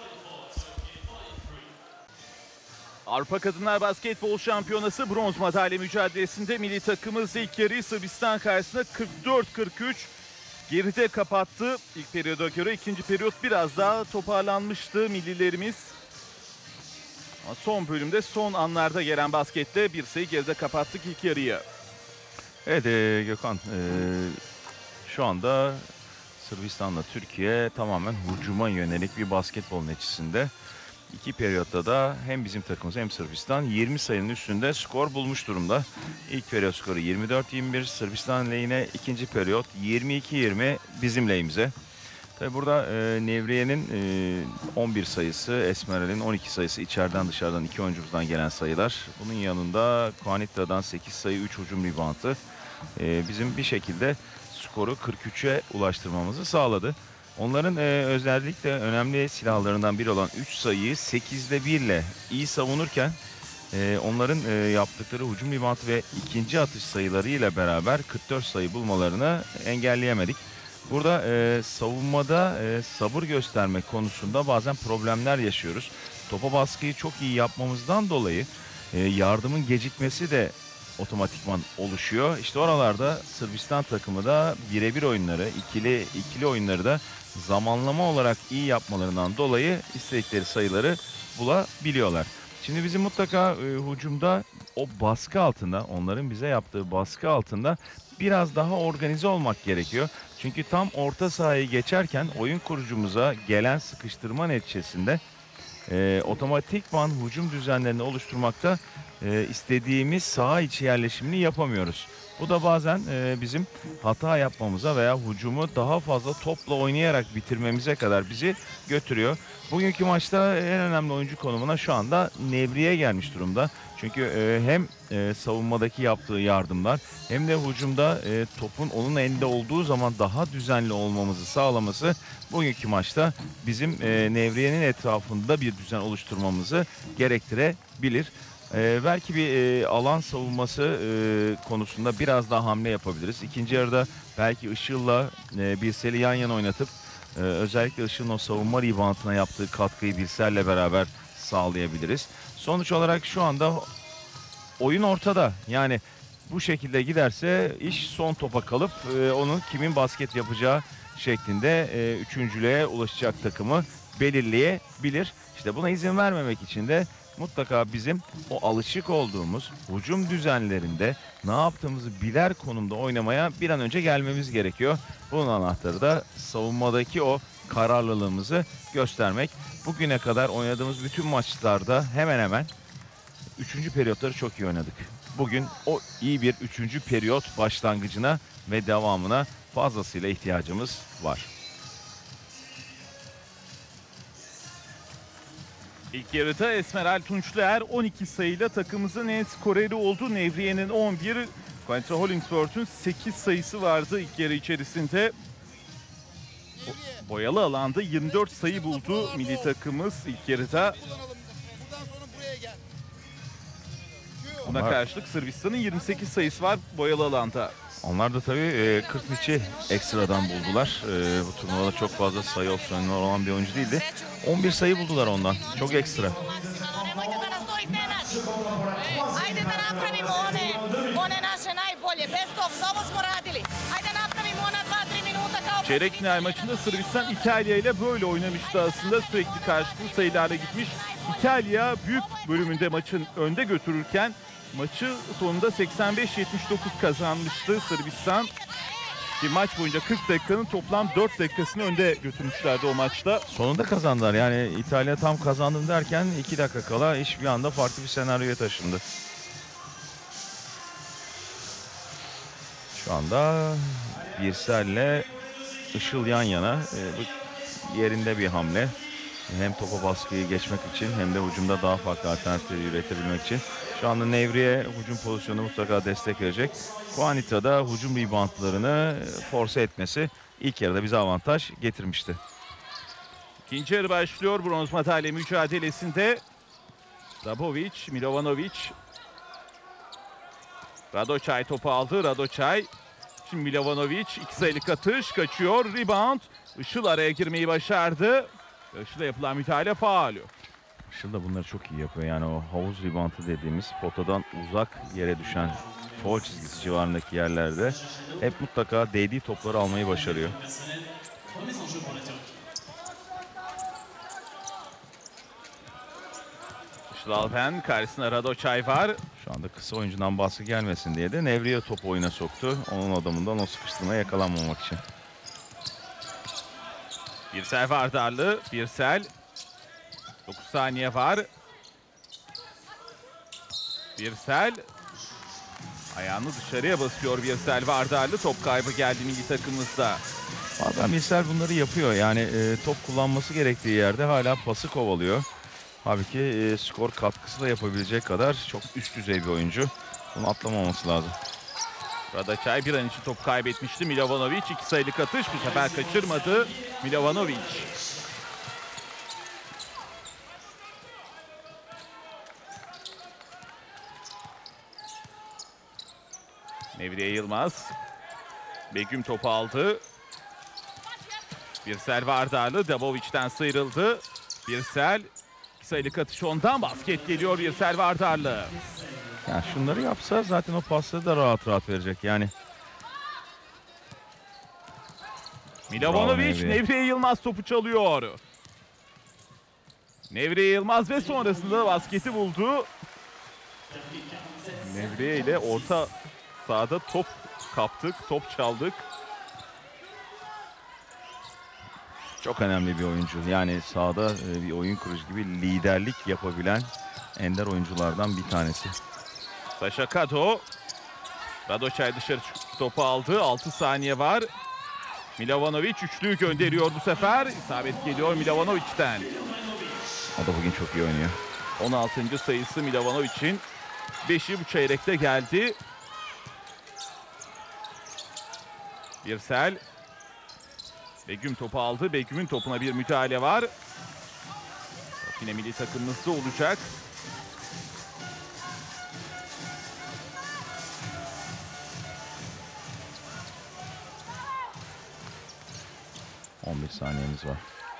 Avrupa Kadınlar Basketbol Şampiyonası bronz madalya mücadelesinde milli takımımız ilk yarıyı Sırbistan karşısında kırk dört kırk üç geride kapattı ilk periyoda göre. İkinci periyot biraz daha toparlanmıştı millilerimiz. Ama son bölümde, son anlarda gelen baskette bir sayı geride kapattık ilk yarıyı. Evet e, Gökhan, e, şu anda Sırbistan'la Türkiye tamamen hücuma yönelik bir basketbol neticesinde. İki periyotta da hem bizim takımımız hem Sırbistan yirmi sayının üstünde skor bulmuş durumda. İlk periyot skoru yirmi dört yirmi bir Sırbistan lehine, ikinci periyot yirmi iki yirmi bizim lehimize. Tabi burada e, Nevriye'nin e, on bir sayısı, Esmeral'in on iki sayısı içeriden dışarıdan iki oyuncumuzdan gelen sayılar. Bunun yanında Kuanitra'dan sekiz sayı, üç hücum reboundı e, bizim bir şekilde skoru kırk üçe ulaştırmamızı sağladı. Onların e, özellikle önemli silahlarından biri olan üç sayıyı sekizde bir ile iyi savunurken e, onların e, yaptıkları hücum reboundu ve ikinci atış sayılarıyla beraber kırk dört sayı bulmalarını engelleyemedik. Burada e, savunmada e, sabır gösterme konusunda bazen problemler yaşıyoruz. Topa baskıyı çok iyi yapmamızdan dolayı e, yardımın gecikmesi de otomatikman oluşuyor. İşte oralarda Sırbistan takımı da birebir oyunları, ikili ikili oyunları da zamanlama olarak iyi yapmalarından dolayı istedikleri sayıları bulabiliyorlar. Şimdi bizim mutlaka e, hücumda o baskı altında, onların bize yaptığı baskı altında biraz daha organize olmak gerekiyor. Çünkü tam orta sahayı geçerken oyun kurucumuza gelen sıkıştırma neticesinde e, otomatikman hücum düzenlerini oluşturmakta e, istediğimiz saha içi yerleşimini yapamıyoruz. Bu da bazen e, bizim hata yapmamıza veya hücumu daha fazla topla oynayarak bitirmemize kadar bizi götürüyor. Bugünkü maçta en önemli oyuncu konumuna şu anda Nevriye gelmiş durumda. Çünkü e, hem e, savunmadaki yaptığı yardımlar hem de hücumda e, topun onun elinde olduğu zaman daha düzenli olmamızı sağlaması bugünkü maçta bizim e, Nevriye'nin etrafında bir düzen oluşturmamızı gerektirebilir. Ee, belki bir e, alan savunması e, konusunda biraz daha hamle yapabiliriz. İkinci yarıda belki Işıl'la e, Birsel'i yan yana oynatıp e, özellikle Işıl'ın o savunma reboundına yaptığı katkıyı Birsel'le beraber sağlayabiliriz. Sonuç olarak şu anda oyun ortada. Yani bu şekilde giderse iş son topa kalıp e, onun kimin basket yapacağı şeklinde e, üçüncülüğe ulaşacak takımı belirleyebilir. İşte buna izin vermemek için de mutlaka bizim o alışık olduğumuz hücum düzenlerinde ne yaptığımızı biler konumda oynamaya bir an önce gelmemiz gerekiyor. Bunun anahtarı da savunmadaki o kararlılığımızı göstermek. Bugüne kadar oynadığımız bütün maçlarda hemen hemen üçüncü periyotları çok iyi oynadık. Bugün o iyi bir üçüncü periyot başlangıcına ve devamına fazlasıyla ihtiyacımız var. İlk yarıda Esmeral Tunçluer on iki sayıyla takımımızın en skoreri oldu. Nevriye'nin on bir, Quentin Hollingsworth'un sekiz sayısı vardı ilk yarı içerisinde. Boyalı alanda yirmi dört sayı buldu milli takımımız ilk yarıda. Buna karşılık Sırbistan'ın yirmi sekiz sayısı var boyalı alanda. Onlar da tabii kırk içi ekstradan buldular. E, bu turnuvada çok fazla sayı opsiyonu olan bir oyuncu değildi. on bir sayı buldular ondan. Çok ekstra. Çeyrek final maçında Sırbistan İtalya ile böyle oynamıştı aslında. Sürekli karşılıklı sayılarla gitmiş. İtalya büyük bölümünde maçın önde götürürken maçı sonunda seksen beş yetmiş dokuz kazanmıştı Sırbistan. Ki maç boyunca kırk dakikanın toplam dört dakikasını önde götürmüşlerdi o maçta. Sonunda kazandılar. Yani İtalya tam kazandım derken iki dakika kala iş bir anda farklı bir senaryoya taşındı. Şu anda Birsel'le Işıl yan yana. E, bu yerinde bir hamle. Hem topa baskıyı geçmek için hem de hücumda daha farklı alternatifleri üretebilmek için. Şu anda Nevriye hücum pozisyonu mutlaka destek verecek. Kuanitra'da hücum reboundlarını force etmesi ilk yarıda bize avantaj getirmişti. İkinci yarı başlıyor bronz madalya mücadelesinde. Dabovic, Milovanovic. Radoçay topu aldı. Radoçay. Şimdi Milovanovic iki sayılık atış kaçıyor. Rebound. Işıl araya girmeyi başardı. Işıl'a yapılan müdahale faul. Işıl da bunları çok iyi yapıyor. Yani o havuz reboundu dediğimiz potadan uzak yere düşen foul çizgisi civarındaki yerlerde hep mutlaka değdiği topları almayı başarıyor. Şlalpen karşısında Radoçay var. Şu anda kısa oyuncudan baskı gelmesin diye de Nevriye topu oyuna soktu. Onun adamından o sıkıştırmaya yakalanmamak için. Birsel Vardarlı. Birsel. dokuz saniye var. Birsel. Ayağını dışarıya basıyor Birsel Vardarlı. Top kaybı geldi milli takımımızda. Bazen Birsel bunları yapıyor. Yani e, top kullanması gerektiği yerde hala pası kovalıyor. Halbuki e, skor katkısı da yapabilecek kadar çok üst düzey bir oyuncu. Bunu atlamaması lazım. Radoçay bir an için top kaybetmişti. Milovanovic iki sayılık atış. Bu sefer kaçırmadı Milovanovic. Nevriye Yılmaz. Begüm topu aldı. Birsel Vardarlı Dabovic'den sıyrıldı. Birsel iki sayılık atış ondan, basket geliyor Birsel Vardarlı. Yani şunları yapsa zaten o pasları da rahat rahat verecek yani. Milovanovic, Nevriye. Nevriye Yılmaz topu çalıyor. Nevriye Yılmaz ve sonrasında basketi buldu. Nevriye ile orta sahada top kaptık, top çaldık. Çok önemli bir oyuncu. Yani sahada e, bir oyun kurucu gibi liderlik yapabilen ender oyunculardan bir tanesi. Saşa Kato. Radoçay dışarı çıktı, topu aldı. altı saniye var. Milovanovic üçlüyü gönderiyor bu sefer. İsabet geliyor Milovanovic'ten. O da bugün çok iyi oynuyor. on altıncı sayısı Milovanovic'in. beşi bu çeyrekte geldi. Birsel. Begüm topu aldı. Begüm'ün topuna bir müdahale var. Top yine milli takımımızda olacak. on bir saniyemiz var.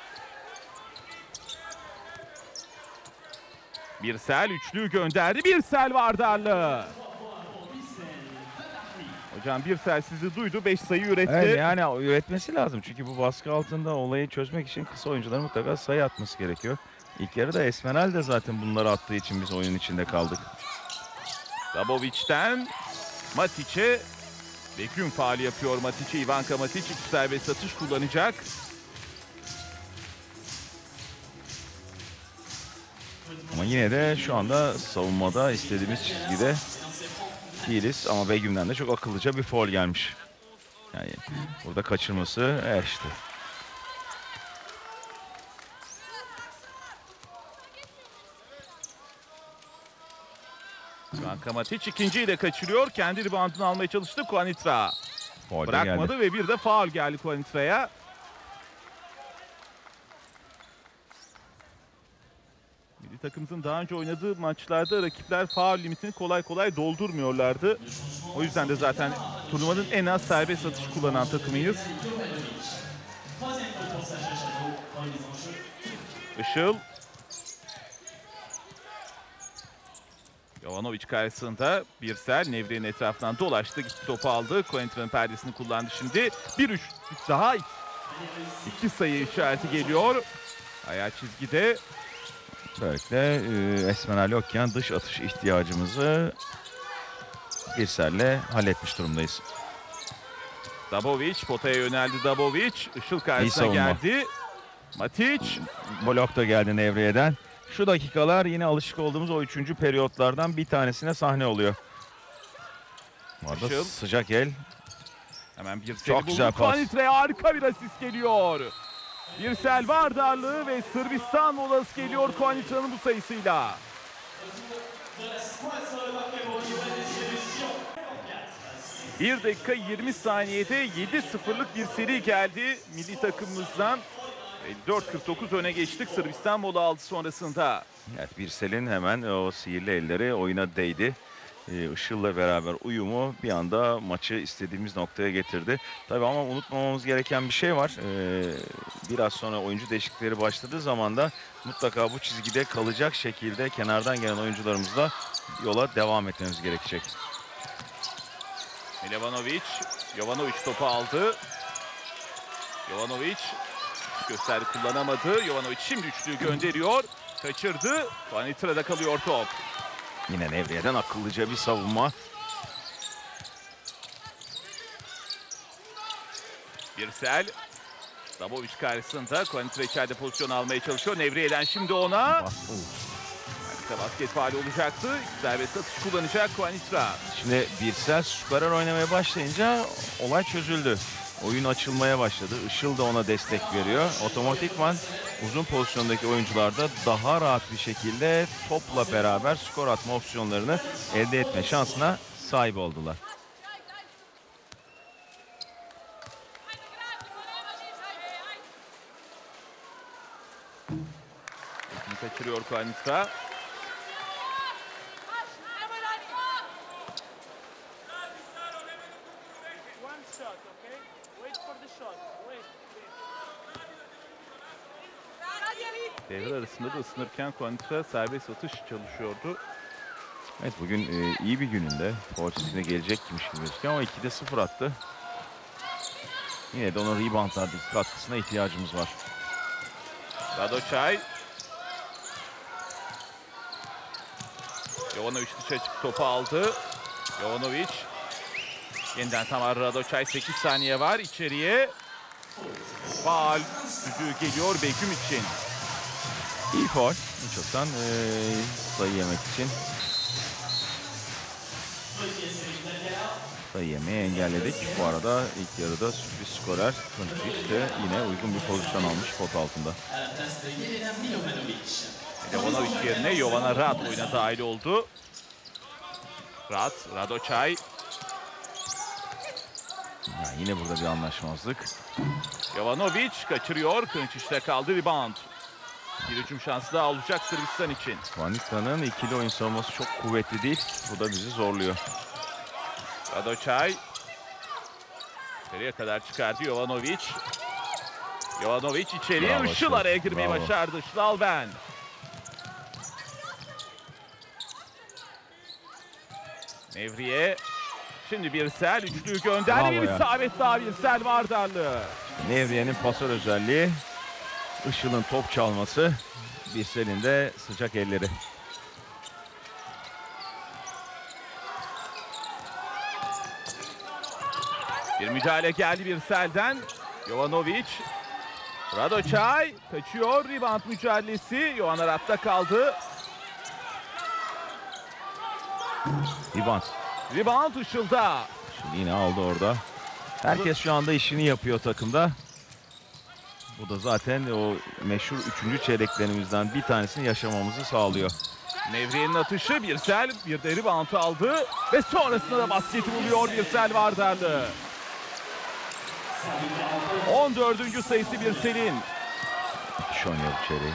Birsel üçlüyü gönderdi. Birsel Vardarlı. Hocam Birsel sizi duydu. beş sayı üretti. Evet, yani üretmesi lazım. Çünkü bu baskı altında olayı çözmek için kısa oyuncuların mutlaka sayı atması gerekiyor. İlk yarıda Esmeralda de zaten bunları attığı için biz oyun içinde kaldık. Dabovic'ten Matic'e. Begüm faul yapıyor Matic'e. Ivanka Matic iki serbest atış kullanacak. Ama yine de şu anda savunmada istediğimiz çizgide değiliz. Ama Begüm'den de çok akıllıca bir faul gelmiş. Yani burada kaçırması e işte. Ivanka Matic ikinciyi de kaçırıyor. Kendi ribandını almaya çalıştı Kuanitra. Faul de Bırakmadı geldi. ve bir de faul geldi Kuanitra'ya. Milli takımımızın daha önce oynadığı maçlarda rakipler faul limitini kolay kolay doldurmuyorlardı. O yüzden de zaten turnuvanın en az serbest atış kullanan takımıyız. Işıl. Jovanovic karşısında Birsel Nevriye'nin etrafından dolaştı. Gitti topu aldı. Coentra'nın perdesini kullandı şimdi. Bir üç daha iki sayı işareti geliyor. Ayağı çizgide. Böylelikle e, Esmeralda yokken dış atış ihtiyacımızı Birsel'le halletmiş durumdayız. Dabovic potaya yöneldi Dabovic. Işıl karşısına geldi. Matic. Blok da geldi Nevriye'den. Şu dakikalar yine alışık olduğumuz o üçüncü periyotlardan bir tanesine sahne oluyor. Bu arada Işıl. sıcak el. Hemen bir Çok güzel pas. Kuanitre'ye harika bir asist geliyor. Birsel Vardarlı ve Sırbistan molası geliyor Kuanitra'nın bu sayısıyla. bir dakika yirmi saniyede yedi sıfırlık bir seri geldi milli takımımızdan. dört kırk dokuz öne geçtik Sırbistan mola aldı sonrasında. Evet, Birsel'in hemen o sihirli elleri oyuna değdi. Ee, Işıl'la beraber uyumu bir anda maçı istediğimiz noktaya getirdi. Tabii ama unutmamamız gereken bir şey var. Ee, biraz sonra oyuncu değişiklikleri başladığı zaman da mutlaka bu çizgide kalacak şekilde kenardan gelen oyuncularımızla yola devam etmemiz gerekecek. Milovanovic. Jovanovic topu aldı. Jovanovic gösterdi, kullanamadı. Jovanovic şimdi üçlüyü gönderiyor. Kaçırdı. Vanitra'da kalıyor top. Yine Nevriye'den akıllıca bir savunma. Birsel. Dabovic karşısında. Vanitra içeride pozisyon almaya çalışıyor. Nevriye'den şimdi ona. Vanitra basket faali olacaktı. Serbest atış kullanacak Vanitra. Şimdi Birsel skorer oynamaya başlayınca olay çözüldü. Oyun açılmaya başladı. Işıl da ona destek veriyor. Otomatikman uzun pozisyondaki oyuncular da daha rahat bir şekilde topla beraber skor atma opsiyonlarını elde etme şansına sahip oldular. İlkini kaçırıyor Vanitra. Devre arasında da ısınırken Vanitra serbest atış çalışıyordu. Evet, bugün e, iyi bir gününde. Fortisine gelecekmiş gibi gözüküyor ama ikide sıfır attı. Yine de ona reboundlardaki katkısına ihtiyacımız var. Radoçay. Jovanovic dışarı çıktı, topu aldı. Jovanovic. Yeniden Tamar Radoçay, sekiz saniye var içeriye. Faul düdüğü geliyor Begüm için. İyi faul. Çoktan e, sayı yemek için. Sayı yemeyi engelledik. Bu arada ilk yarıda sürpriz skorer Kıntıç de yine uygun bir pozisyon almış pot altında. Jovanovic yerine Jovana Rad oyuna dahil oldu. Rad, Radoçay. Ya yine burada bir anlaşmazlık. Jovanovic kaçırıyor. Kınçiş'te kaldı, rebound. Bir hücum şansı daha olacak Sırbistan için. Vanitra'nın ikili oyun savunması çok kuvvetli değil. Bu da bizi zorluyor. Radoçay. Nereye kadar çıkardı Jovanovic. Jovanovic içeriye, Bravo, Işıl Işıl. araya girmeyi Bravo. başardı. Şlalben. Nevriye. Şimdi Birsel üçlüyü gönderdi. Bravo Bir ya. isabet daha Birsel Vardarlı. Nevriye'nin pasör özelliği, Işıl'ın top çalması, Birsel'in de sıcak elleri. Bir müdahale geldi Birsel'den. Jovanovic. Radoçay kaçıyor. Rebound mücadelesi. Jovana Rad'da kaldı. Rebound. Rebound Işıl'da. Şimdi yine aldı orada. Herkes şu anda işini yapıyor takımda. Bu da zaten o meşhur üçüncü çeyreklerimizden bir tanesini yaşamamızı sağlıyor. Nevriye'nin atışı, Birsel bir de rebound aldı. Ve sonrasında da basketi buluyor Birsel Vardarlı. on dördüncü sayısı Birsel'in. Şu oynuyor içeri.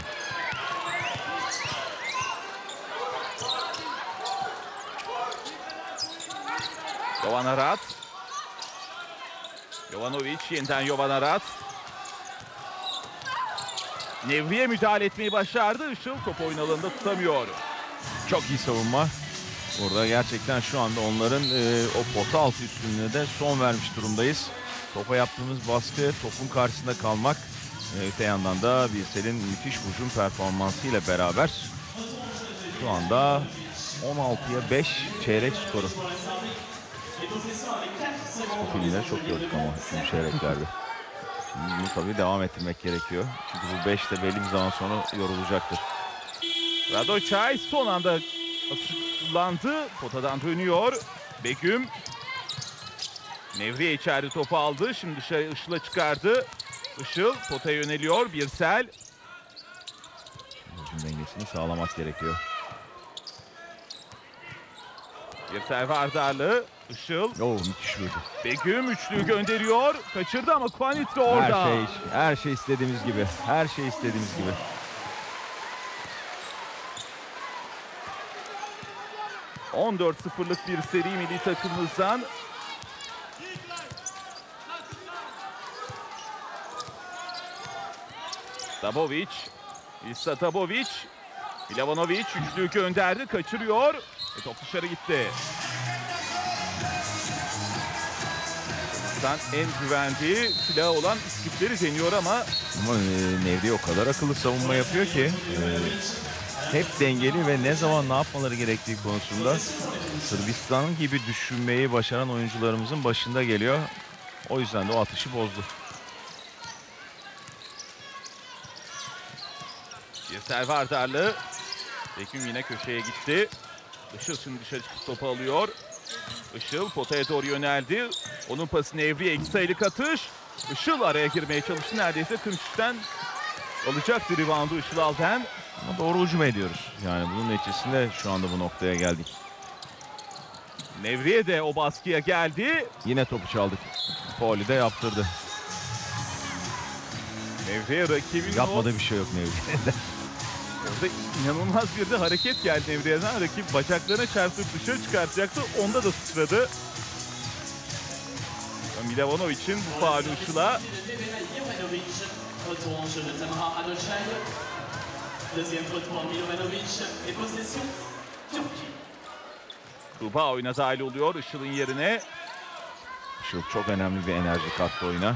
Jovana Rad. Jovanovic yeniden Jovana Rad. Nevriye müdahale etmeyi başardı. Işıl top oyun alanında tutamıyor. Çok iyi savunma. Burada gerçekten şu anda onların e, o pota altı üstünlüğüne de son vermiş durumdayız. Topa yaptığımız baskı, topun karşısında kalmak. E, öte yandan da Birsel'in müthiş hücum performansıyla beraber şu anda on altıya beş çeyrek skoru. Bu filmleri çok gördük ama tüm çeyreklerde. Şimdi bunu tabii devam ettirmek gerekiyor. Çünkü bu beş de belli bir zaman sonra yorulacaktır. Radoçay son anda kullandı. Potadan dönüyor. Begüm. Nevriye içeride topu aldı. Şimdi dışarı Işıl'a çıkardı. Işıl potaya yöneliyor. Birsel. Hücum dengesini sağlamak gerekiyor. Birsel Vardarlı. Işıl. Oo, müthiş vurdu. Begüm üçlüyü gönderiyor. Kaçırdı ama Kvanitli orada. Her şey, her şey istediğimiz gibi. Her şey istediğimiz gibi. on dört sıfırlık bir seri milli takımımızdan. Dabovic. İsa Dabovic. Milovanovic üçlüyü gönderdi. Kaçırıyor. Ve top dışarı gitti. Sırbistan en güvendiği silah olan Üsküpleri deniyor ama Ama e, Nevriye o kadar akıllı savunma yapıyor ki e, hep dengeli ve ne zaman ne yapmaları gerektiği konusunda Sırbistan gibi düşünmeyi başaran oyuncularımızın başında geliyor. O yüzden de o atışı bozdu. Birsel Vardarlı. Begüm yine köşeye gitti. Işıl şimdi dışarı çıkıp topu alıyor. Işıl potaya doğru yöneldi. Onun pası Nevriye, iki sayılık atış. Işıl araya girmeye çalıştı. Neredeyse Kınç'tan alacaktı reboundu Işıl Alten. Ama doğru hücum ediyoruz. Yani bunun neticesinde şu anda bu noktaya geldik. Nevriye de o baskıya geldi. Yine topu çaldık. Faulü de yaptırdı. Nevriye rakibinin Yapmadığı bir şey yok Nevriye'de. Orada inanılmaz bir de hareket geldi Nevriye'den. Rakip bacaklarına çarpıp dışarı çıkartacaktı. Onda da sıçradı. Milovanovic'in bu faulü Işıl'a. Tuğba oyuna dahil oluyor Işıl'ın yerine. Işıl çok önemli bir enerji kattı oyuna.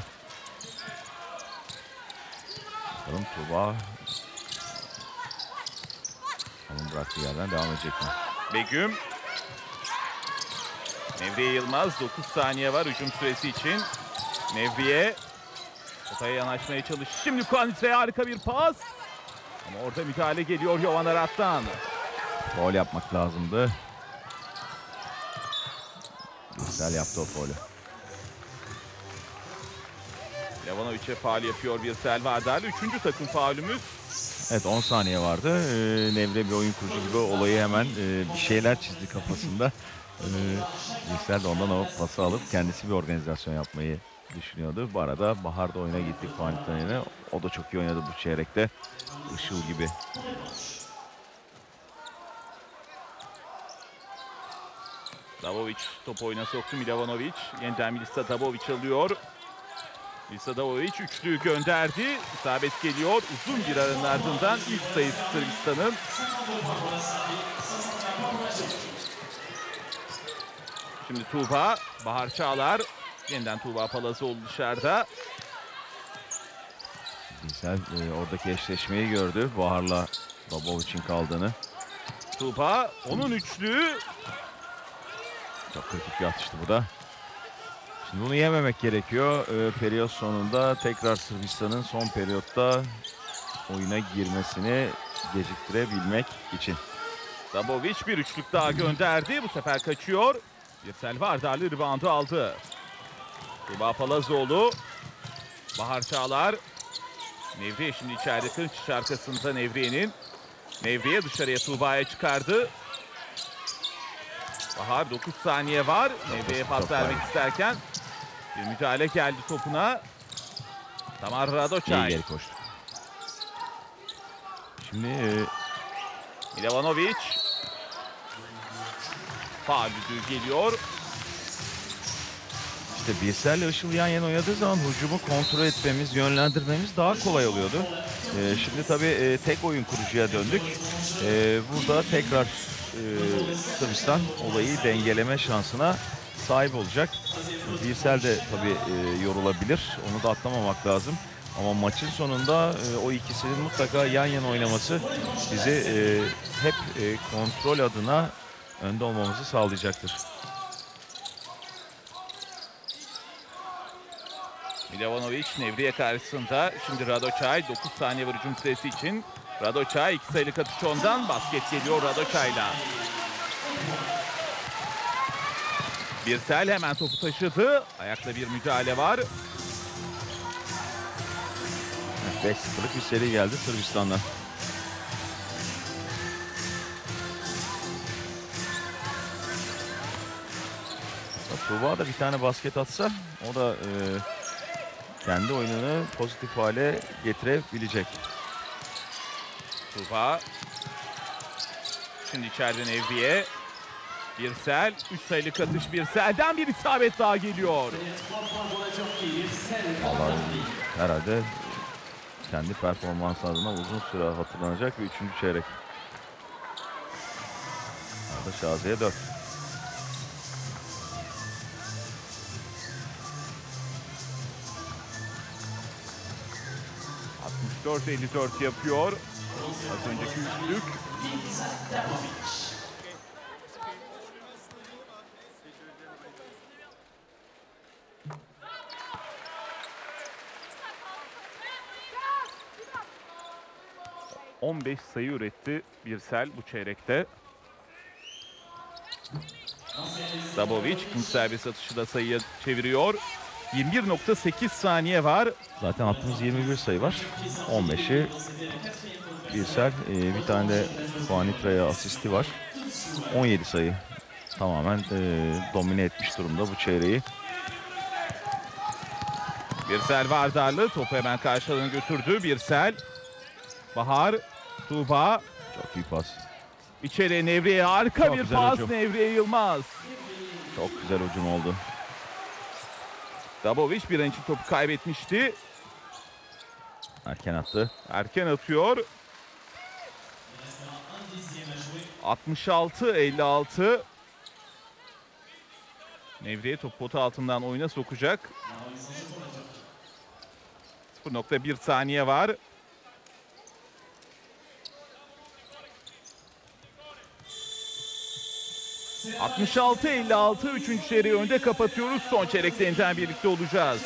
Bakalım Tuğba onun bıraktığı yerden devam edecek mi? Begüm. Nevriye Yılmaz, dokuz saniye var hücum süresi için. Nevriye potaya yanaşmaya çalıştı. Şimdi Kuanitre'ye harika bir pas. Ama orada müdahale geliyor Jovan Arat'tan. Faul yapmak lazımdı. Güzel yaptı o faulü. Levanovic'e faul yapıyor Birsel Vardarlı. Üçüncü takım faulümüz. Evet, on saniye vardı. Ee, Nevre bir oyun kurucu gibi olayı hemen e, bir şeyler çizdi kafasında. Ee, Birsel de ondan o pası alıp kendisi bir organizasyon yapmayı düşünüyordu. Bu arada Bahar da oyuna gitti Kuanitre'ye. O da çok iyi oynadı bu çeyrekte. Işıl gibi. Davovic topu oyuna soktu Milovanovic. Yeniden Milisa Davovic alıyor. Milisa Davovic üçlüyü gönderdi. İsabet geliyor. Uzun bir aranın ardından ilk sayısı Sırbistan'ın. Şimdi Tuğba, Bahar Çağlar. Yeniden Tuğba Palazoğlu dışarıda. Birsel e, oradaki eşleşmeyi gördü. Bahar'la Babovic'in kaldığını. Tuğba, onun üçlüğü. Çok kritik bir atıştı bu da. Şimdi bunu yememek gerekiyor. Ee, periyot sonunda tekrar Sırbistan'ın son periyotta oyuna girmesini geciktirebilmek için. Dabovic bir üçlük daha gönderdi. Bu sefer kaçıyor. Birsel Vardarlı reboundu aldı. Tuğba Palazoğlu. Bahar Çağlar. Nevriye şimdi içeride, Kınç arkasında Nevriye'nin. Nevriye dışarıya Tuğba'ya çıkardı. Bahar, dokuz saniye var. Nevriye'ye pas vermek isterken bir müdahale geldi topuna. Tamar Radoçay. İyi geri koştu. Şimdi e, Milovanovic. Faul düdüğü geliyor. işte Birsel ile Işıl yan yana oynadığı zaman hücumu kontrol etmemiz, yönlendirmemiz daha kolay oluyordu. E, şimdi tabii e, tek oyun kurucuya döndük. E, burada tekrar e, Sırbistan olayı dengeleme şansına sahip olacak. Birsel de tabii e, yorulabilir. Onu da atlamamak lazım. Ama maçın sonunda e, o ikisinin mutlaka yan yana oynaması bizi e, hep e, kontrol adına önde olmamızı sağlayacaktır. Milovanovic Nevriye karşısında. Şimdi Radoçay, dokuz saniye var hücum süresi için. Radoçay iki sayılık atış ondan. Basket geliyor Radoçay'la. Birsel hemen topu taşıdı. Ayakta bir müdahale var. beş sıfırlık bir seri geldi Sırbistan'dan. Tuğba da bir tane basket atsa o da e, kendi oyununu pozitif hale getirebilecek. Tuğba. Şimdi içeriden Nevriye. Birsel. üç sayılık atış Birsel'den bir isabet daha geliyor. Vallahi herhalde kendi performans adına uzun süre hatırlanacak bir üçüncü çeyrek. Arda Şazi'ye dört. dört elli dört yapıyor. Az önceki üçlük. on beş sayı üretti Birsel bu çeyrekte. Dabovic ikinci servis atışı da sayıya çeviriyor. yirmi bir nokta sekiz saniye var. Zaten attığımız yirmi bir sayı var. on beşi Birsel, e, bir tane de Juanitra'ya asisti var. on yedi sayı. Tamamen e, domine etmiş durumda bu çeyreği. Birsel Vardarlı topu hemen karşılarına götürdü. Birsel, Bahar, Tuğba. Çok iyi pas. İçeriye Nevriye, harika Çok bir güzel pas hücum. Nevriye Yılmaz. Çok güzel hücum oldu. Dabovic bir an için topu kaybetmişti. Erken attı. Erken atıyor. altmış altı elli altı. Nevriye topu potu altından oyuna sokacak. sıfır nokta bir saniye var. altmış altı elli altı üçüncü çeyreği önde kapatıyoruz. Son çeyrekte yeniden birlikte olacağız.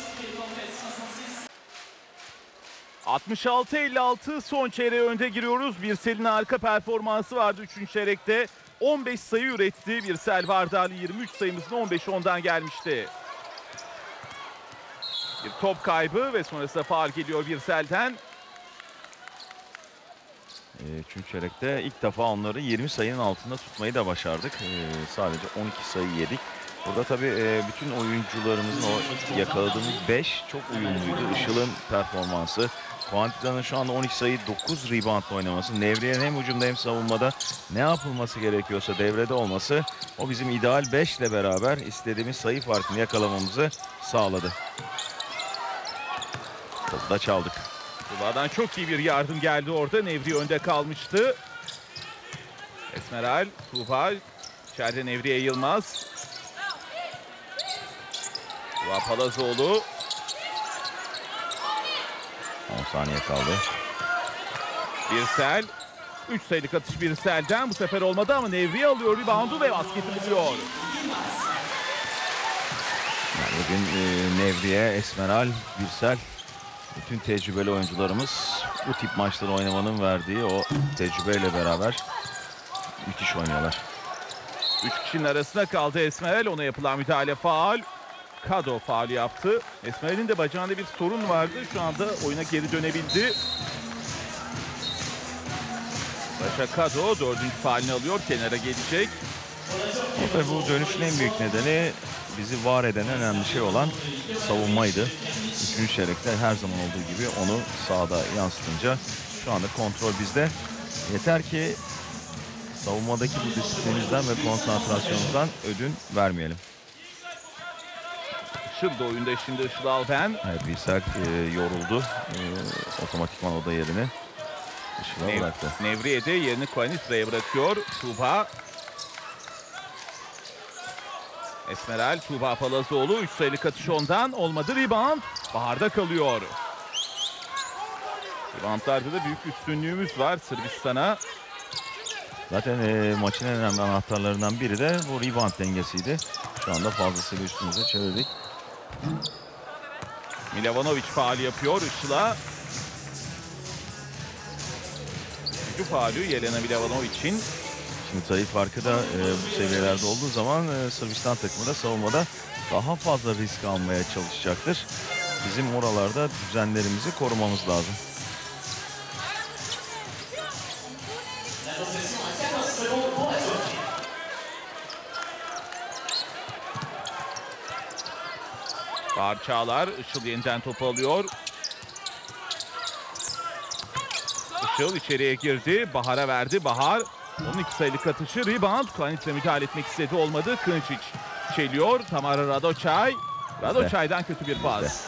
altmış altı elli altı son çeyreğe önde giriyoruz. Birsel'in harika performansı vardı üçüncü çeyrekte. on beş sayı üretti. Birsel Vardarlı yirmi üç sayımızın on beşi ondan gelmişti. Bir top kaybı ve sonrasında faul geliyor Birsel'den. Üçüncü çeyrekte ilk defa onları yirmi sayının altında tutmayı da başardık. Ee, sadece on iki sayı yedik. Burada tabii e, bütün oyuncularımızın o yakaladığımız beş çok uyumluydu. Işıl'ın performansı, Juanitra'nın şu anda on iki sayı dokuz reboundla oynaması, Nevriye'nin hem hücumda hem savunmada ne yapılması gerekiyorsa devrede olması, o bizim ideal beş ile beraber istediğimiz sayı farkını yakalamamızı sağladı. Topu da çaldık. Tuğba'dan çok iyi bir yardım geldi orada. Nevriye önde kalmıştı. Esmeral, Tuğba, içeride Nevriye Yılmaz. Tuğba Palazoğlu. on saniye kaldı. Birsel. üç sayılık atış Birsel'den. Bu sefer olmadı ama Nevriye alıyor reboundu ve basketi buluyor. Yani bugün e, Nevriye, Esmeral, Birsel, bütün tecrübeli oyuncularımız bu tip maçları oynamanın verdiği o tecrübeyle beraber müthiş oynuyorlar. Üç kişinin arasında kaldı Esmerel. Ona yapılan müdahale faul. Kado faul yaptı. Esmerel'in de bacağında bir sorun vardı. Şu anda oyuna geri dönebildi. Başa Kado dördüncü faulünü alıyor. Kenara gelecek. Tabii bu dönüşün en büyük nedeni bizi var eden önemli şey olan savunmaydı. Üçüncü çeyrekte her zaman olduğu gibi onu sahada yansıtınca şu anda kontrol bizde. Yeter ki savunmadaki bu disiplinimizden ve konsantrasyonumuzdan ödün vermeyelim. Işıl da oyunda şimdi Işıl Alben. Evet, Birsel e, yoruldu. E, otomatikman o da yerini Işıl'a Nev bıraktı. Nevriye de yerini Juanitra'ya bırakıyor. Tuğba. Esmeral, Tuğba Palazoğlu. üç sayılık atış ondan. Olmadı rebound. Bahar'da kalıyor. Reboundlarda da büyük üstünlüğümüz var Sırbistan'a. Zaten e, maçın en önemli anahtarlarından biri de bu rebound dengesiydi. Şu anda fazlasıyla üstümüze çevirdik. Milovanovic faul yapıyor Işıl'a. Üçüncü faulü Yelena Milovanovic'in. Şimdi sayı farkı da e, bu seviyelerde olduğu zaman e, Sırbistan takımı da savunmada daha fazla risk almaya çalışacaktır. Bizim oralarda düzenlerimizi korumamız lazım. Bahar Çağlar, Işıl yeniden topu alıyor. Işıl içeriye girdi. Bahar'a verdi. Bahar on iki sayılık atışı. Rebound. Juanitra müdahale etmek istedi. Olmadı. Kınčić çeliyor. Tamara Radočaj. Radočaj'dan kötü bir pas.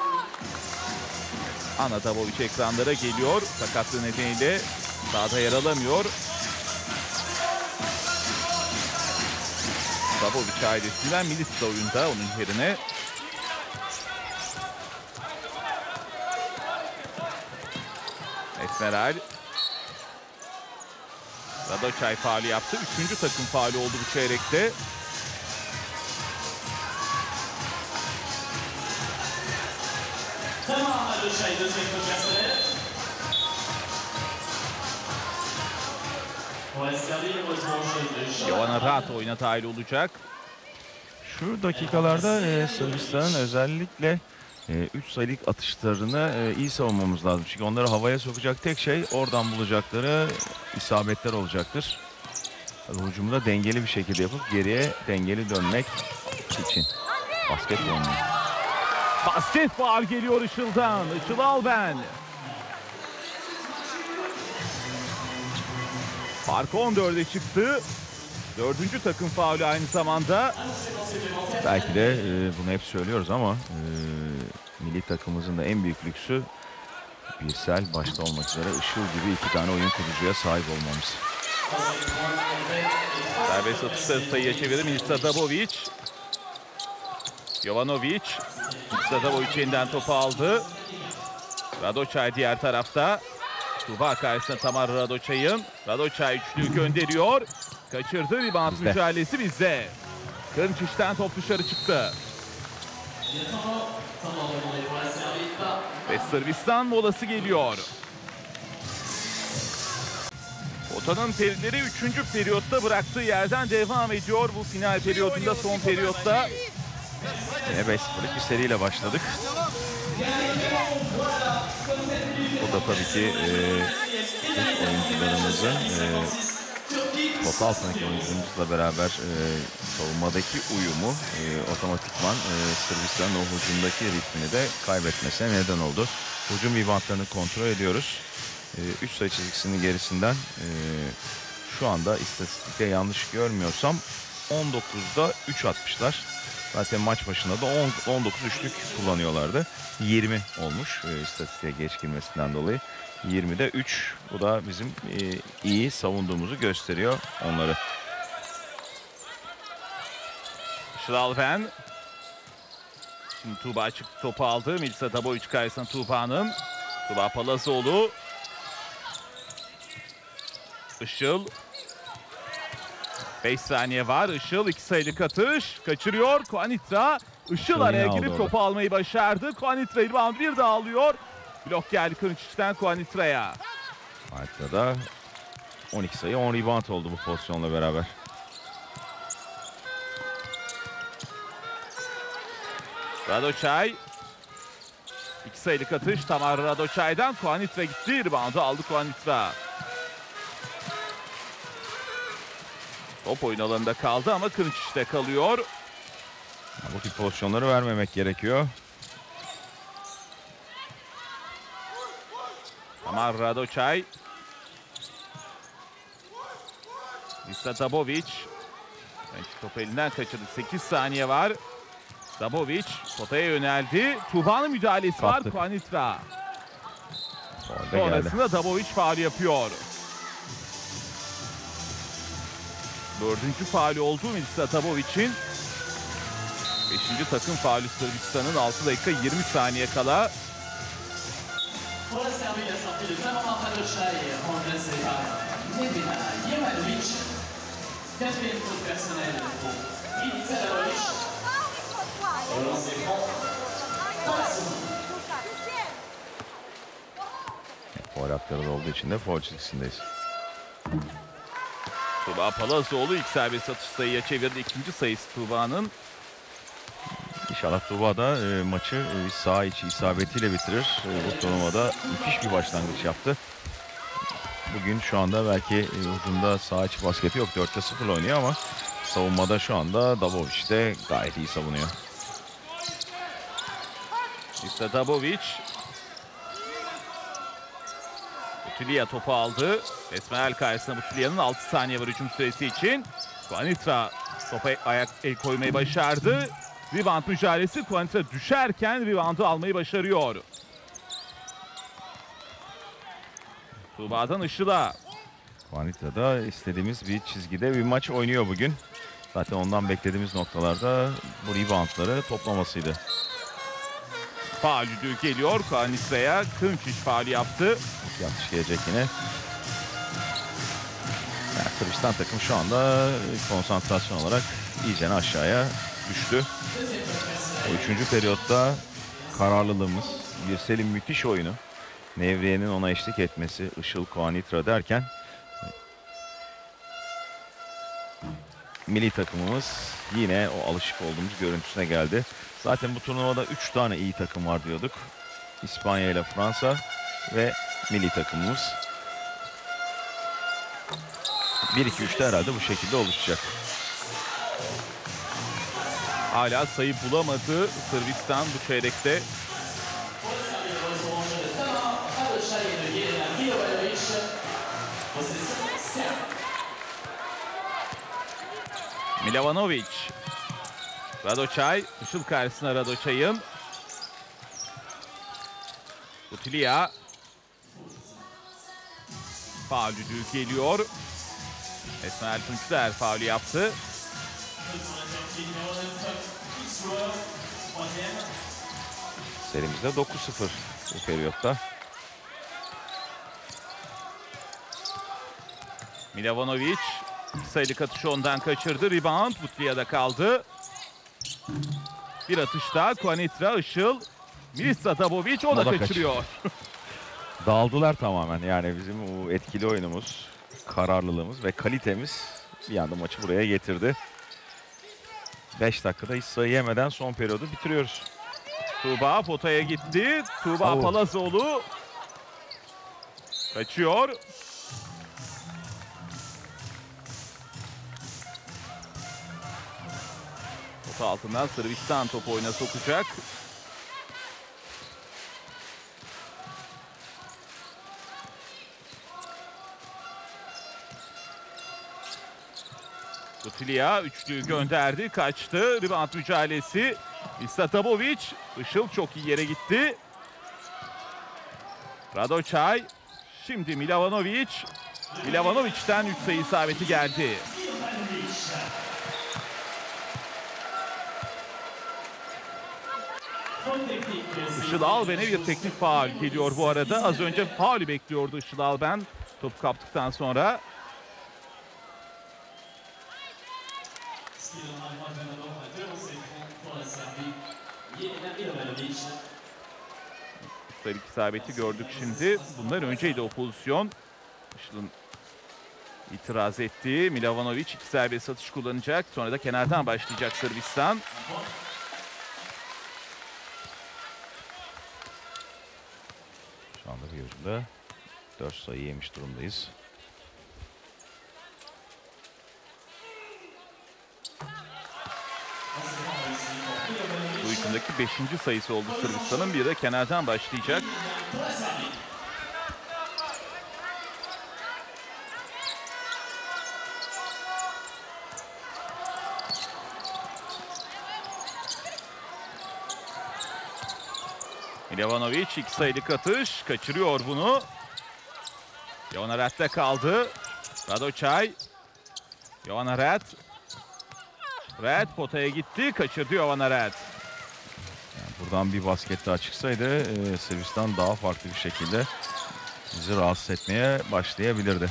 Ana Dabovic ekranlara geliyor. Sakatlığı nedeniyle sahada yer alamıyor. Dabovic ailesinden Milis de oyunda onun yerine. Esmeralda. Radoçay faulü yaptı. Üçüncü takım faulü oldu bu çeyrekte. Giovanna rahat oyuna dahil olacak. Şu dakikalarda e, Sırbistan'ın özellikle üç sayılık atışlarını e, iyi savunmamız lazım. Çünkü onları havaya sokacak tek şey oradan bulacakları isabetler olacaktır. Hücumda dengeli bir şekilde yapıp geriye dengeli dönmek için. Basketbol oynuyor. Basket faul geliyor Işıl'dan. Işıl Alben. Fark on dörde çıktı. Dördüncü takım faulü aynı zamanda. Belki de e, bunu hep söylüyoruz ama e, milli takımımızın da en büyük lüksü Birsel başta olmak üzere Işıl gibi iki tane oyun kurucuya sahip olmamız. Serbest atışta sayıya çevirdi Milica Dabovic. Jovanovic. Milica Dabovic yeniden topu aldı. Radoçay diğer tarafta. Tuba karşısında Tamara Radoçay'ın. Radoçay üçlüyü gönderiyor. Kaçırdı. Rebound mücadelesi bizde. Kırınçiş'ten top dışarı çıktı. Ve Sırbistan molası geliyor. Potanın perileri üçüncü periyotta bıraktığı yerden devam ediyor. Bu final periyodunda, son periyotta. Yine beş sıfırlık bir seriyle başladık. Bu da tabii ki e, oyuncularımızın e, total sanki oyuncumuzla beraber e, savunmadaki uyumu e, otomatikman e, Sırbistan'ın o hücumdaki ritmini de kaybetmesine neden oldu. Hücum reboundlarını kontrol ediyoruz. üç sayı çizgisinin gerisinden e, şu anda istatistikte yanlış görmüyorsam on dokuzda üç atmışlar. Zaten maç başında da on dokuz üçlük kullanıyorlardı. yirmi olmuş e, istatistiğe geç girmesinden dolayı. yirmide üç. Bu da bizim e, iyi savunduğumuzu gösteriyor onları. Şlalven. Şimdi Tuğba çıktı, topu aldı. Milica Dabovic karşısında Tuğba'nın. Tuğba Palazoğlu. Işıl. beş saniye var. Işıl iki sayılık atış. Kaçırıyor. Kuanitra. Işıl araya girip topu almayı başardı. Kuanitra rebound bir daha alıyor. Blok geldi Kırınçiş'ten Kuanitra'ya. Kuanitra'da on iki sayı on rebound oldu bu pozisyonla beraber. Radoçay. iki sayılık atış. Tamara Radoçay'dan Kuanitra gitti. Reboundu aldı Kuanitra. Top oyun alanında kaldı ama Kırınçiş'te kalıyor. Bu tip pozisyonları vermemek gerekiyor. Tamara Radoçay. Milica Dabovic. Top elinden kaçırdı. sekiz saniye var. Dabovic potaya yöneldi. Tuğba'nın müdahalesi Kaptı. var. Kuanitra. Sonrasında Dabovic faul yapıyor. Dördüncü faulü oldu Milica Dabovic'in. Beşinci takım faulü Sırbistan'ın. altı dakika yirmi saniye kala. Faul hakları olduğu için de faul çizgisindeyiz. Tuğba Palazoğlu ilk serbest atış sayıya çevirdi. İkinci sayısı Tuğba'nın. İnşallah Tuğba da e, maçı e, saha içi isabetiyle bitirir. E, bu turnuvada müthiş bir başlangıç yaptı. Bugün şu anda belki e, hücumda saha içi basketi yok. dörtte sıfır oynuyor ama savunmada şu anda Dabovic de gayet iyi savunuyor. İşte Dabovic. Butilya topu aldı. Esmeralda karşısında Butilya'nın altı saniye var hücum süresi için. Kuanitra topa ayak el koymayı başardı. Rebound mücadelesi. Kuanitra düşerken reboundu almayı başarıyor. Tuğba'dan Işıl'a. Kuanitra da istediğimiz bir çizgide bir maç oynuyor bugün. Zaten ondan beklediğimiz noktalarda bu reboundları toplamasıydı. Faul düdüğü geliyor Kuanitra'ya. Kırınçiş faul yaptı. İki atış gelecek yine. Yani Sırbistan takım şu anda konsantrasyon olarak iyice aşağıya düştü. O üçüncü periyotta kararlılığımız, Birsel'in müthiş oyunu, Nevriye'nin ona eşlik etmesi, Işıl, Kuanitra derken milli takımımız yine o alışık olduğumuz görüntüsüne geldi. Zaten bu turnuvada üç tane iyi takım var diyorduk. İspanya ile Fransa ve milli takımımız. bir iki üçte herhalde bu şekilde oluşacak. Hala sayı bulamadı Sırbistan bu çeyrekte. Milovanovic. Radoçay. Işıl karşısına Radoçay'ın. Butilia. Faul düdüğü geliyor. Esmer Tunçler faulü yaptı. Serimizde dokuz sıfır bu periyotta. Milovanovic sayılık atışı ondan kaçırdı. Rebound Butlia'da kaldı. Bir atış daha. Kuanitra, Işıl. Milisa Dabovic o, o da, da kaçırıyor. Dağıldılar tamamen. Yani bizim o etkili oyunumuz, kararlılığımız ve kalitemiz bir anda maçı buraya getirdi. beş dakikada hiç sayı yemeden son periyodu bitiriyoruz. Tuğba potaya gitti. Tuğba oh. Palazoğlu kaçıyor. Pota altından Sırbistan topu oyuna sokacak. Butilia üçlüyü gönderdi, kaçtı. Rebound mücadelesi. Istatovic, Işıl çok iyi yere gitti. Radoçay, şimdi Milovanovic. Milovanovic'ten üç sayı isabeti geldi. Işıl Alben'e bir teknik faul geliyor bu arada. Az önce faulü bekliyordu Işıl Alben topu kaptıktan sonra. Üstelik isabeti gördük şimdi. Bundan önceydi o pozisyon. Işıl'ın itiraz ettiği. Milovanovic iki serbest atış kullanacak. Sonra da kenardan başlayacak Sırbistan. Şu anda bir ucunda dört sayı yemiş durumdayız. Bu hükümdeki beşinci sayısı oldu Sırbistan'ın. Bir de kenardan başlayacak. Milovanovic iki sayılık atış. Kaçırıyor bunu. Jovan Red'de kaldı. Radoçay. Jovan Red. Red potaya gitti. Kaçırdı Jovan Red. Yani buradan bir basket daha çıksaydı e, Sırbistan daha farklı bir şekilde bizi rahatsız etmeye başlayabilirdi.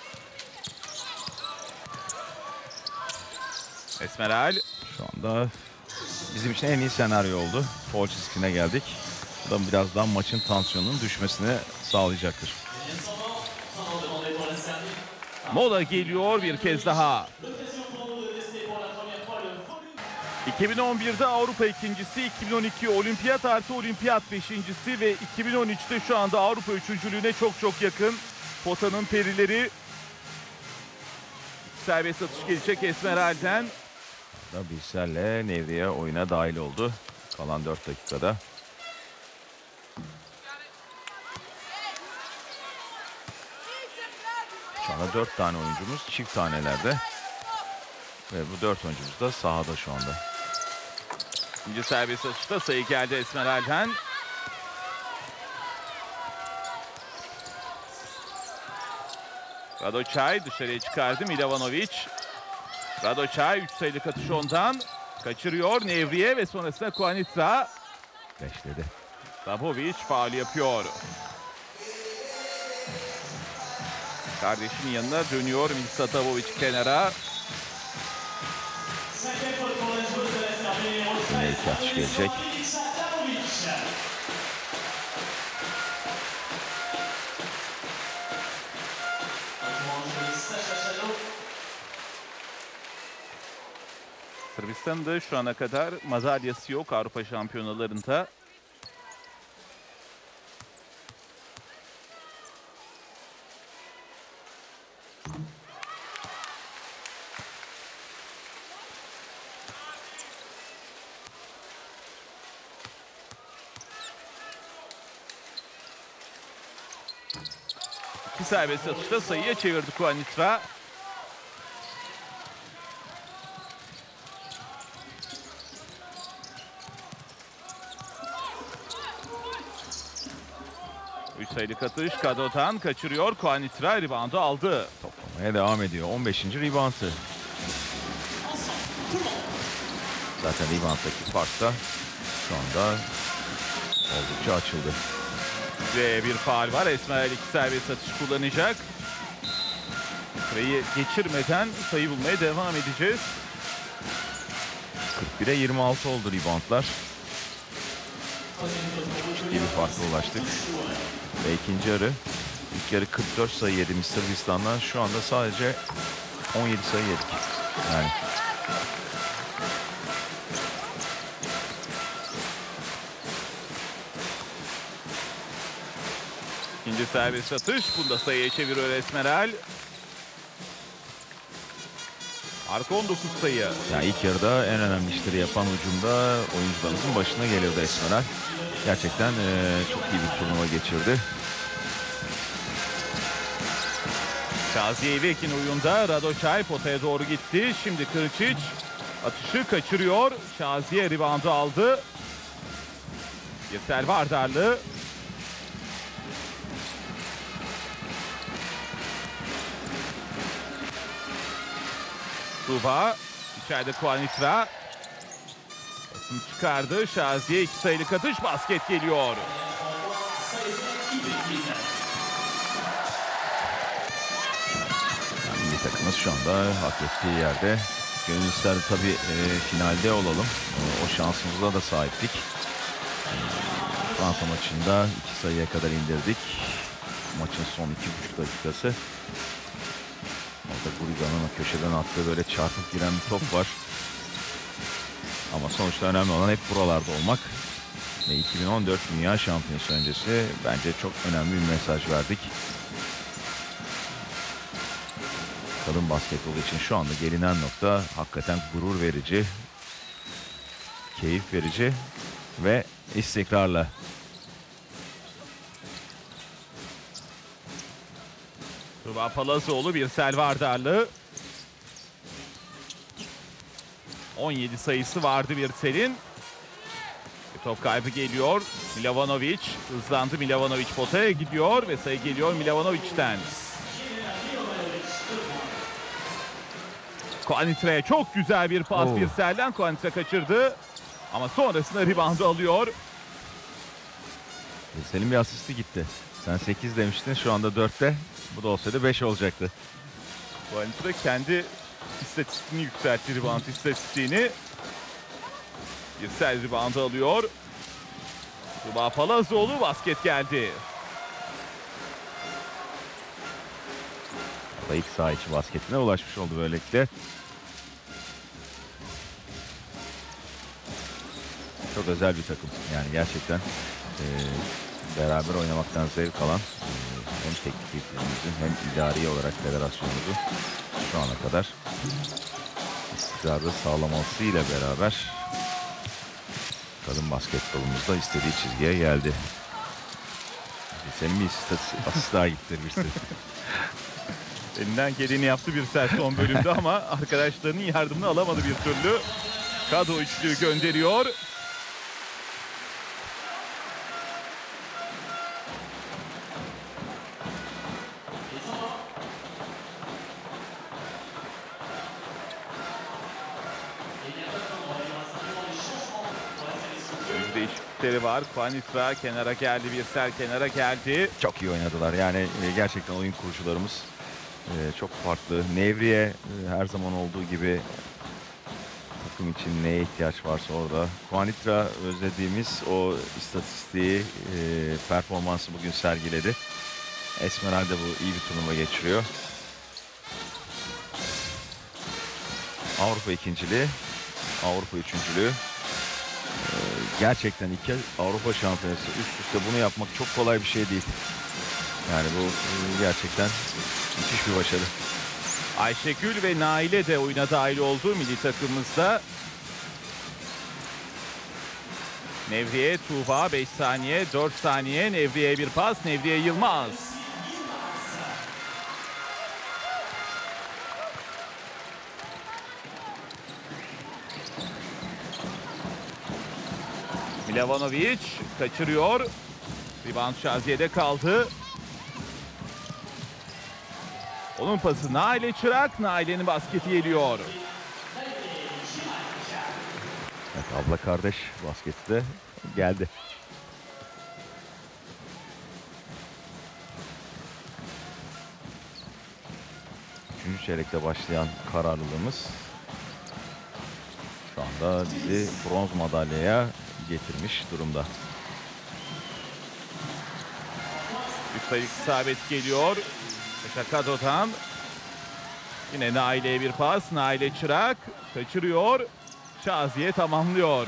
Esmeral. Şu anda bizim için en iyi senaryo oldu. Foul çizgisine geldik. Bu da birazdan maçın tansiyonunun düşmesini sağlayacaktır. Mola geliyor bir kez daha. iki bin on birde Avrupa ikincisi, iki bin on iki olimpiyat artı olimpiyat beşincisi ve iki bin on üçte şu anda Avrupa üçüncülüğüne çok çok yakın. Potanın perileri. Serbest atış gelecek Esmeral'den. Birsel'le Nevriye oyuna dahil oldu. Kalan dört dakikada. Şu anda dört tane oyuncumuz çift tanelerde. Ve bu dört oyuncumuz da sahada şu anda. İkinci serbest atışta sayı geldi Esmeral'den. Radoçay dışarıya çıkardı. Milovanovic. Radoçay üç sayılık atış ondan. Kaçırıyor Nevriye ve sonrasında Kuanitra. Beşledi. Dabovic faul yapıyor. Kardeşinin yanına dönüyor Milisa Dabovic kenara. Yine iki atış gelecek. Sırbistan'ın da şu ana kadar madalyası yok Avrupa Şampiyonalarında. Bir serbest atışta sayıya çevirdi Kuanitra. üç sayılık atış Kado'dan kaçırıyor. Kuanitra reboundu aldı. Toplamaya devam ediyor. on beşinci reboundu. Zaten rebounddaki fark da şu anda oldukça açıldı. Ve bir faul var. Esmerel iki serbest atış kullanacak. Süreyi geçirmeden sayı bulmaya devam edeceğiz. kırk bire yirmi altı oldu reboundlar. Ciddi bir farkla ulaştık. Ve ikinci yarı, ilk yarı kırk dört sayı yedi Sırbistan'dan, şu anda sadece on yedi sayı yedik. Yani İkinci serbest atış. Bunda sayıya çeviriyor Esmerel. Arka on dokuz sayı. yani ilk yarıda en önemli işleri yapan hücumda oyuncularımızın başına geliyordu Esmerel. Gerçekten e, çok iyi bir turnuva geçirdi. Şaziye Vekin oyunda. Radoçay potaya doğru gitti. Şimdi Kırçiç atışı kaçırıyor. Şaziye reboundu aldı. Yeter Vardarlı. Tuba. İçeride Kuanitra. Basını çıkardı. Şaziye iki sayılık atış. Basket geliyor. Yani milli takımımız şu anda hak ettiği yerde. Gönül isterdi tabii e, finalde olalım. E, o şansımıza da sahiptik. E, Fransa maçında iki sayıya kadar indirdik. Maçın son iki buçuk dakikası. Orada Guriga'nın o köşeden attığı böyle çarpıp giren bir top var. Ama sonuçta önemli olan hep buralarda olmak. Ve iki bin on dört Dünya Şampiyonası öncesi bence çok önemli bir mesaj verdik. Kadın basketbolu için şu anda gelinen nokta hakikaten gurur verici, keyif verici ve istikrarla. Tuba Palazoğlu, Birsel Vardarlı. on yedi sayısı vardı Birsel'in. Bir top kaybı geliyor. Milovanovic hızlandı. Milovanovic potaya gidiyor ve sayı geliyor Milovanovic'ten. Kuanitra'ya çok güzel bir pas Oo. Birsel'den. Kuanitra kaçırdı. Ama sonrasında reboundu alıyor. Senin bir asisti gitti. Sen sekiz demiştin, şu anda dörtte. Bu da olsaydı beş olacaktı. Kuanitra kendi istatistiğini yükseltti, rebound istatistiğini. Birsel reboundu alıyor. Tuba Palazoğlu, basket geldi. O da ilk saha içi basketine ulaşmış oldu böylelikle. Çok özel bir takım. Yani gerçekten e, beraber oynamaktan zevk alan e, hem teknik ekibimizin hem idari olarak federasyonumuzun şu ana kadar istikrarı sağlamasıyla beraber kadın basketbolumuzda istediği çizgiye geldi. Senin bir asist daha gitti bir sürü. Elinden geleni yaptı Birsel son bölümde ama arkadaşlarının yardımını alamadı bir türlü. Kado üçlüğü gönderiyor. Değişiklikleri var. Kuanitra kenara geldi. Birsel kenara geldi. Çok iyi oynadılar. Yani e, gerçekten oyun kurucularımız e, çok farklı. Nevriye e, her zaman olduğu gibi takım için neye ihtiyaç varsa orada. Kuanitra özlediğimiz o istatistiği, e, performansı bugün sergiledi. Esmeralda bu iyi bir turnuva geçiriyor. Avrupa ikinciliği, Avrupa üçüncülüğü. Ee, gerçekten iki Avrupa şampiyonası üst üste bunu yapmak çok kolay bir şey değil. Yani bu e, gerçekten müthiş bir başarı. Ayşegül ve Naile de oyuna dahil oldu milli takımımızda. Nevriye, Tuğba beş saniye, dört saniye. Nevriye bir pas, Nevriye Yılmaz. Milovanovic kaçırıyor. Rebound Şaziye'de kaldı. Onun pası Naile Çırak. Naile'nin basketi geliyor. Evet, abla kardeş basketi de geldi. Üçüncü çeyrekte başlayan kararlılığımız şu anda bizi bronz madalyaya getirmiş durumda. Üç sayılık isabet geliyor. Şakado'dan. Yine Naile'ye bir pas. Naile Çırak kaçırıyor. Şaziye tamamlıyor.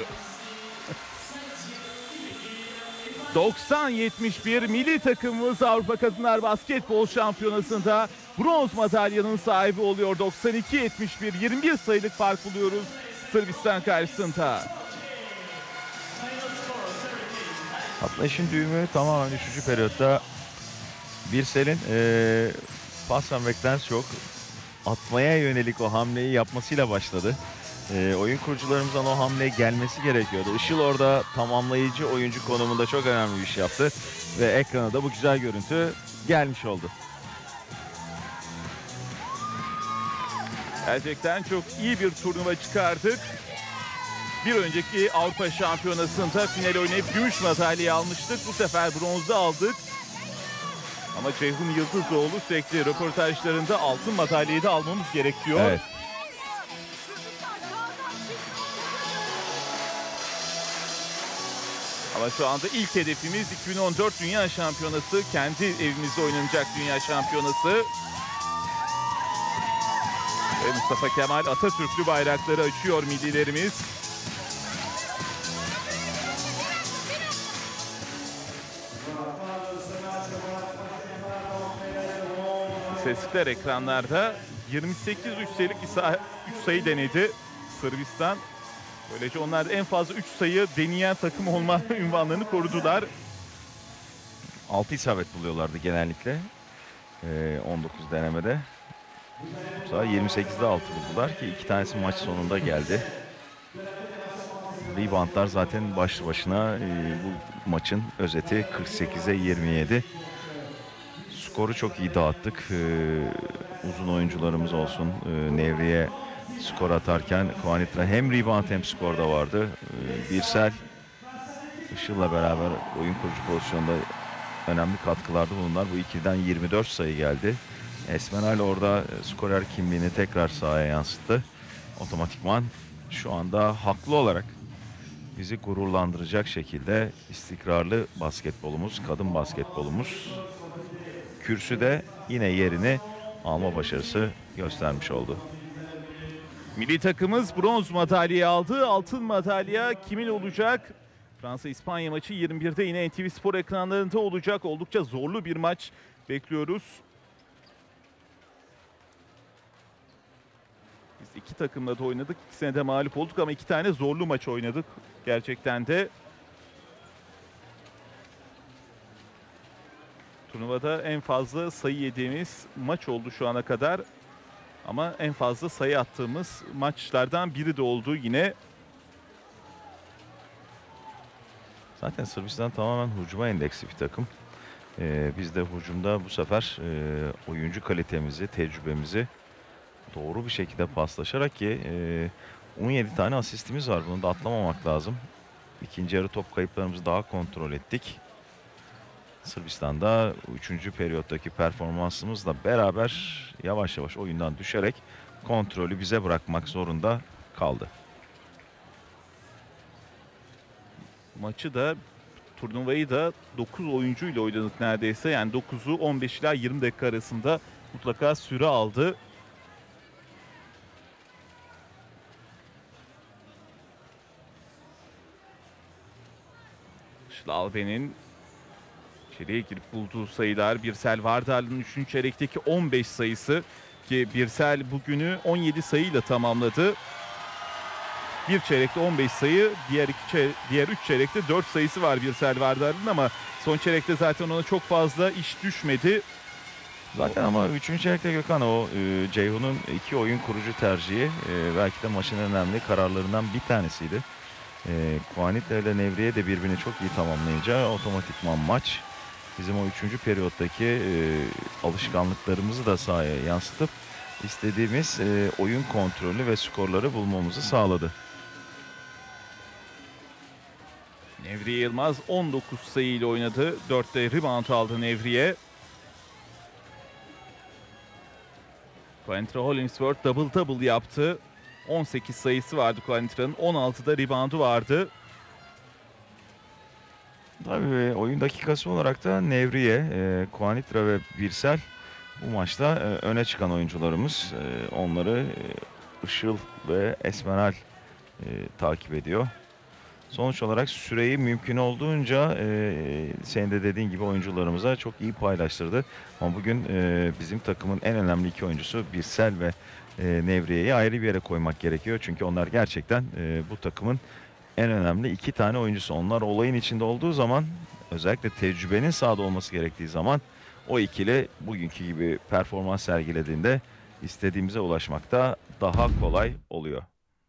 doksan yetmiş bir milli takımımız Avrupa Kadınlar Basketbol Şampiyonası'nda bronz madalyanın sahibi oluyor. doksan iki yetmiş bir, yirmi bir sayılık fark buluyoruz Sırbistan karşısında. Aslında işin düğümü tamamen üçüncü periyotta Birsel'in ee, pas vermekten çok atmaya yönelik o hamleyi yapmasıyla başladı. E, oyun kurucularımızdan o hamle gelmesi gerekiyordu. Işıl orada tamamlayıcı oyuncu konumunda çok önemli bir iş yaptı. Ve ekrana da bu güzel görüntü gelmiş oldu. Gerçekten çok iyi bir turnuva çıkardık. Bir önceki Avrupa Şampiyonası'nda final oynayıp gümüş madalya almıştık. Bu sefer bronzda aldık. Ama Ceyhun Yıldızoğlu sürekli röportajlarında altın madalyayı da almamız gerekiyor. Evet. Ama şu anda ilk hedefimiz iki bin on dört Dünya Şampiyonası. Kendi evimizde oynanacak Dünya Şampiyonası. Ve Mustafa Kemal Atatürklü bayrakları açıyor millilerimiz. İstatistikler ekranlarda. yirmi sekiz üç sayılık üç sayı denedi Sırbistan. Böylece onlar en fazla üç sayı deneyen takım olma ünvanlarını korudular. altı isabet buluyorlardı genellikle. Ee, on dokuz denemede. Bu sefer yirmi sekizde altı buldular ki iki tanesi maç sonunda geldi. Reboundlar zaten başlı başına e, bu maçın özeti. kırk sekize yirmi yedi. Skoru çok iyi dağıttık. Ee, uzun oyuncularımız olsun. Ee, Nevriye skor atarken Kuanitra hem rebound hem skorda vardı. Ee, Birsel Işıl'la beraber oyun kurucu pozisyonda önemli katkılarda bulundular. Bu ikiliden yirmi dört sayı geldi. Esmeral orada skorer kimliğini tekrar sahaya yansıttı. Otomatikman şu anda haklı olarak bizi gururlandıracak şekilde istikrarlı basketbolumuz, kadın basketbolumuz kürsüde yine yerini alma başarısı göstermiş oldu. Milli takımımız bronz madalyayı aldı. Altın madalya kimin olacak? Fransa-İspanya maçı yirmi birde yine N T V Spor ekranlarında olacak. Oldukça zorlu bir maç bekliyoruz. Biz iki takımla da oynadık. İkisine de mağlup olduk ama iki tane zorlu maç oynadık. Gerçekten de. Turnuvada en fazla sayı yediğimiz maç oldu şu ana kadar. Ama en fazla sayı attığımız maçlardan biri de oldu yine. Zaten Sırbistan tamamen hücuma endeksli bir takım. Ee, biz de hücumda bu sefer e, oyuncu kalitemizi, tecrübemizi doğru bir şekilde paslaşarak ki e, on yedi tane asistimiz var. Bunu da atlamamak lazım. İkinci yarı top kayıplarımızı daha kontrol ettik. Sırbistan'da üçüncü periyottaki performansımızla beraber yavaş yavaş oyundan düşerek kontrolü bize bırakmak zorunda kaldı. Maçı da, turnuvayı da dokuz oyuncuyla oynadık neredeyse. Yani dokuzu on beş ila yirmi dakika arasında mutlaka süre aldı. Şlalbe'nin içeriye girip bulduğu sayılar, Birsel Vardarlı'nın üçüncü çeyrekteki on beş sayısı ki Birsel bugünü on yedi sayıyla tamamladı. Bir çeyrekte on beş sayı, diğer iki çey- diğer üç çeyrekte dört sayısı var Birsel Vardarlı'nın ama son çeyrekte zaten ona çok fazla iş düşmedi. Zaten ama üçüncü çeyrekte Gökhan, o e, Ceyhun'un iki oyun kurucu tercihi e, belki de maçın en önemli kararlarından bir tanesiydi. E, Kuanitra ile Nevriye de birbirini çok iyi tamamlayınca otomatikman maç bizim o üçüncü periyottaki e, alışkanlıklarımızı da sahaya yansıtıp istediğimiz e, oyun kontrolü ve skorları bulmamızı sağladı. Nevriye Yılmaz on dokuz sayıyla oynadı. dörtte rebound aldı Nevriye. Quantra Hollingsworth double double yaptı. on sekiz sayısı vardı Quantra'nın. on altıda reboundu vardı. Tabii oyun dakikası olarak da Nevriye, e, Kuanitra ve Birsel bu maçta e, öne çıkan oyuncularımız. E, onları e, Işıl ve Esmeral e, takip ediyor. Sonuç olarak süreyi mümkün olduğunca e, senin de dediğin gibi oyuncularımıza çok iyi paylaştırdı. Ama bugün e, bizim takımın en önemli iki oyuncusu Birsel ve e, Nevriye'yi ayrı bir yere koymak gerekiyor. Çünkü onlar gerçekten e, bu takımın en önemli iki tane oyuncusu. Onlar olayın içinde olduğu zaman, özellikle tecrübenin sahada olması gerektiği zaman o ikili bugünkü gibi performans sergilediğinde istediğimize ulaşmakta daha kolay oluyor.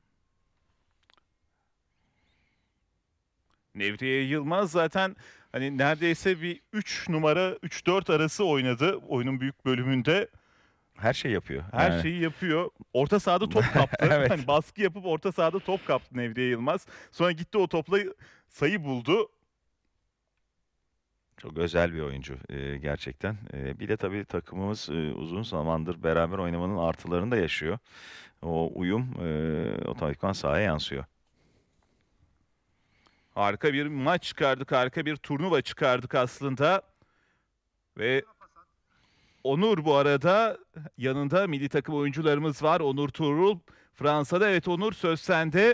Nevriye Yılmaz zaten hani neredeyse bir üç numara üç dört arası oynadı oyunun büyük bölümünde. Her şey yapıyor. Her Yani. şeyi yapıyor. Orta sahada top kaptı. Evet. Hani baskı yapıp orta sahada top kaptı Nevriye Yılmaz. Sonra gitti o topla sayı buldu. Çok özel bir oyuncu e, gerçekten. E, bir de tabii takımımız e, uzun zamandır beraber oynamanın artılarını da yaşıyor. O uyum e, otomatikman sahaya yansıyor. Harika bir maç çıkardık. Harika bir turnuva çıkardık aslında. Ve Onur bu arada yanında milli takım oyuncularımız var. Onur Tuğrul Fransa'da. Evet Onur, söz sende.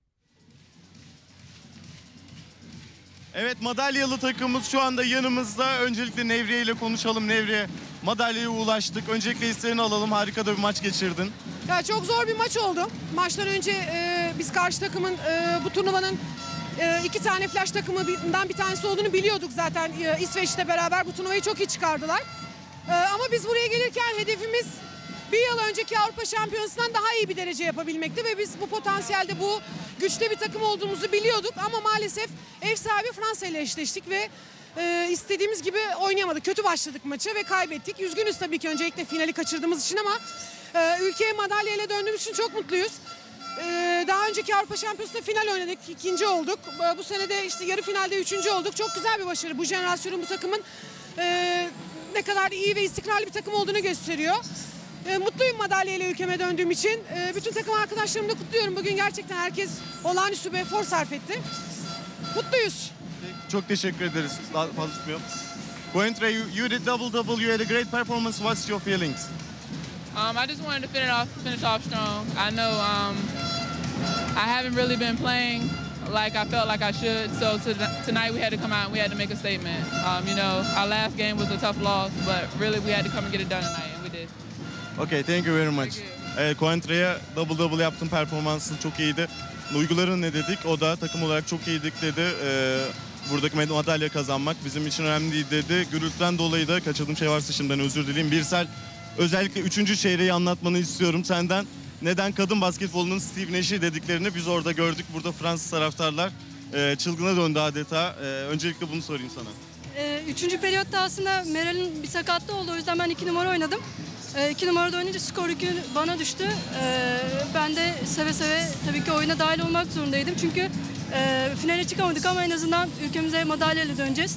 Evet, madalyalı takımımız şu anda yanımızda. Öncelikle Nevriye ile konuşalım. Nevriye, madalyaya ulaştık. Öncelikle hislerini alalım. Harika da bir maç geçirdin. Ya çok zor bir maç oldu. Maçtan önce e, biz karşı takımın e, bu turnuvanın e, iki tane flash takımından bir tanesi olduğunu biliyorduk zaten. E, İsveç'le beraber bu turnuvayı çok iyi çıkardılar. E, ama biz buraya gelirken hedefimiz bir yıl önceki Avrupa Şampiyonası'ndan daha iyi bir derece yapabilmekti ve biz bu potansiyelde, bu güçlü bir takım olduğumuzu biliyorduk ama maalesef ev sahibi Fransa ile eşleştik ve e, istediğimiz gibi oynayamadık. Kötü başladık maçı ve kaybettik. Üzgünüz tabii ki öncelikle finali kaçırdığımız için ama e, ülkeye madalya ile döndüğümüz için çok mutluyuz. E, daha önceki Avrupa Şampiyonası'nda final oynadık, ikinci olduk. E, bu sene de işte yarı finalde üçüncü olduk. Çok güzel bir başarı. Bu jenerasyonun, bu takımın e, ne kadar iyi ve istikrarlı bir takım olduğunu gösteriyor. E, mutluyum madalyayla ülkeme döndüğüm için. E, bütün takım arkadaşlarımı da kutluyorum. Bugün gerçekten herkes olağanüstü bir efor sarf etti. Mutluyuz. Çok teşekkür ederiz. Daha fazla tutmuyorum. Quantra, you, you did double double. You had a great performance. What's your feelings? Um, I just wanted to finish off, finish off strong. I know um, I haven't really been playing like I felt like I should, so to, tonight we had to come out and we had to make a statement. Um, you know, our last game was a tough loss, but really we had to come and get it done tonight, and we did. Okay, thank you very much. Thank you. Evet, Quantra'ya double double yaptın, performansın çok iyiydi. Duyguların ne dedik? O da takım olarak çok iyiydik dedi. Ee, buradaki madalya kazanmak bizim için önemli değil dedi. Gürültüden dolayı da kaçırdığım şey varsa şimdiden özür dileyim. Birsel, özellikle üçüncü çeyreği anlatmanı istiyorum senden. Neden kadın basketbolunun Steve Nash'i dediklerini biz orada gördük. Burada Fransız taraftarlar e, çılgına döndü adeta. E, öncelikle bunu sorayım sana. Ee, üçüncü periyotta aslında Meral'in bir sakatlığı oldu. O yüzden ben iki numara oynadım. Ee, iki numarada oynayınca skor yükü bana düştü. Ee, ben de seve seve tabii ki oyuna dahil olmak zorundaydım. Çünkü e, finale çıkamadık ama en azından ülkemize madalyayla döneceğiz.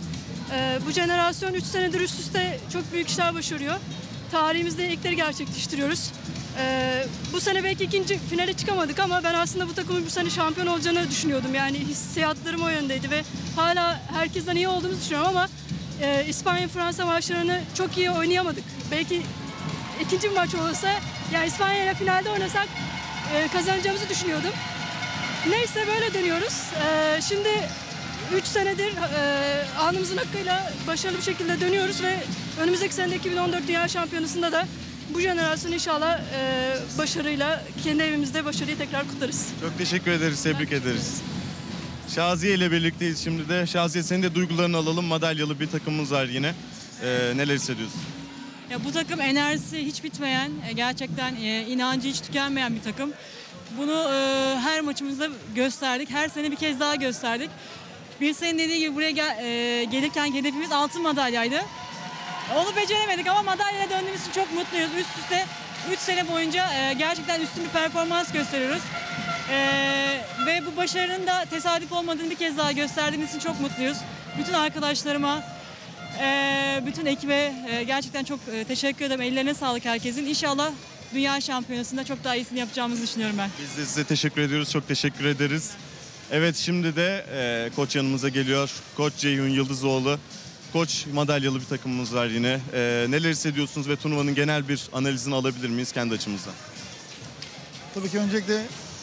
Ee, bu jenerasyon üç senedir üst üste çok büyük işler başarıyor. Tarihimizde ilkleri gerçekleştiriyoruz. Ee, bu sene belki ikinci finale çıkamadık ama ben aslında bu takımın bu sene şampiyon olacağını düşünüyordum. Yani hissiyatlarım o yöndeydi ve hala herkesten iyi olduğumuzu düşünüyorum ama e, İspanya-Fransa maçlarını çok iyi oynayamadık. Belki ikinci bir maç olsa, yani İspanya ile finalde oynasak e, kazanacağımızı düşünüyordum. Neyse böyle dönüyoruz. E, şimdi üç senedir e, alnımızın hakkıyla başarılı bir şekilde dönüyoruz ve önümüzdeki sene iki bin on dört Dünya Şampiyonası'nda da bu jenerasyon inşallah e, başarıyla kendi evimizde başarıyı tekrar kutlarız. Çok teşekkür ederiz, tebrik ederiz. Şaziye ile birlikteyiz şimdi de. Şaziye, senin de duygularını alalım. Madalyalı bir takımımız var yine. Ee, neler hissediyorsun? Ya bu takım enerjisi hiç bitmeyen, e, gerçekten e, inancı hiç tükenmeyen bir takım. Bunu e, her maçımızda gösterdik. Her sene bir kez daha gösterdik. Bir senin dediği gibi buraya gel, e, gelirken hedefimiz altın madalyaydı. Onu beceremedik ama madalyaya döndüğümüz için çok mutluyuz. Üst üste üç sene boyunca e, gerçekten üstün bir performans gösteriyoruz. E, ve bu başarının da tesadüf olmadığını bir kez daha gösterdiğimiz için çok mutluyuz. Bütün arkadaşlarıma, e, bütün ekibe e, gerçekten çok e, teşekkür ederim. Ellerine sağlık herkesin. İnşallah Dünya Şampiyonası'nda çok daha iyisini yapacağımızı düşünüyorum ben. Biz de size teşekkür ediyoruz, çok teşekkür ederiz. Evet, şimdi de e, koç yanımıza geliyor. Koç Ceyhun Yıldızoğlu. Koç, madalyalı bir takımımız var yine. E, neler hissediyorsunuz ve turnuvanın genel bir analizini alabilir miyiz kendi açımızdan? Tabii ki öncelikle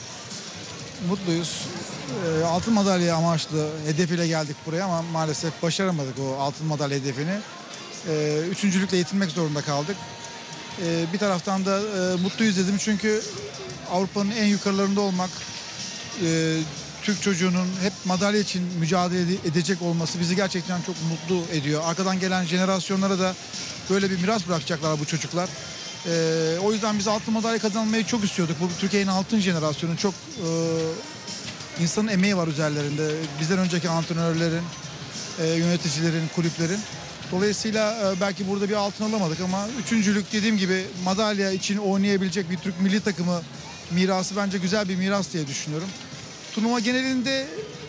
mutluyuz. E, altın madalya amaçlı hedefiyle geldik buraya ama maalesef başaramadık o altın madalya hedefini. E, üçüncülükle yetinmek zorunda kaldık. E, bir taraftan da e, mutluyuz dedim çünkü Avrupa'nın en yukarılarında olmak, e, Türk çocuğunun hep madalya için mücadele edecek olması bizi gerçekten çok mutlu ediyor. Arkadan gelen jenerasyonlara da böyle bir miras bırakacaklar bu çocuklar. Ee, o yüzden biz altın madalya kazanmayı çok istiyorduk. Bu Türkiye'nin altın jenerasyonu, çok e, insanın emeği var üzerlerinde. Bizden önceki antrenörlerin, e, yöneticilerin, kulüplerin. Dolayısıyla e, belki burada bir altın alamadık ama üçüncülük, dediğim gibi madalya için oynayabilecek bir Türk milli takımı mirası bence güzel bir miras diye düşünüyorum. Turnuva genelinde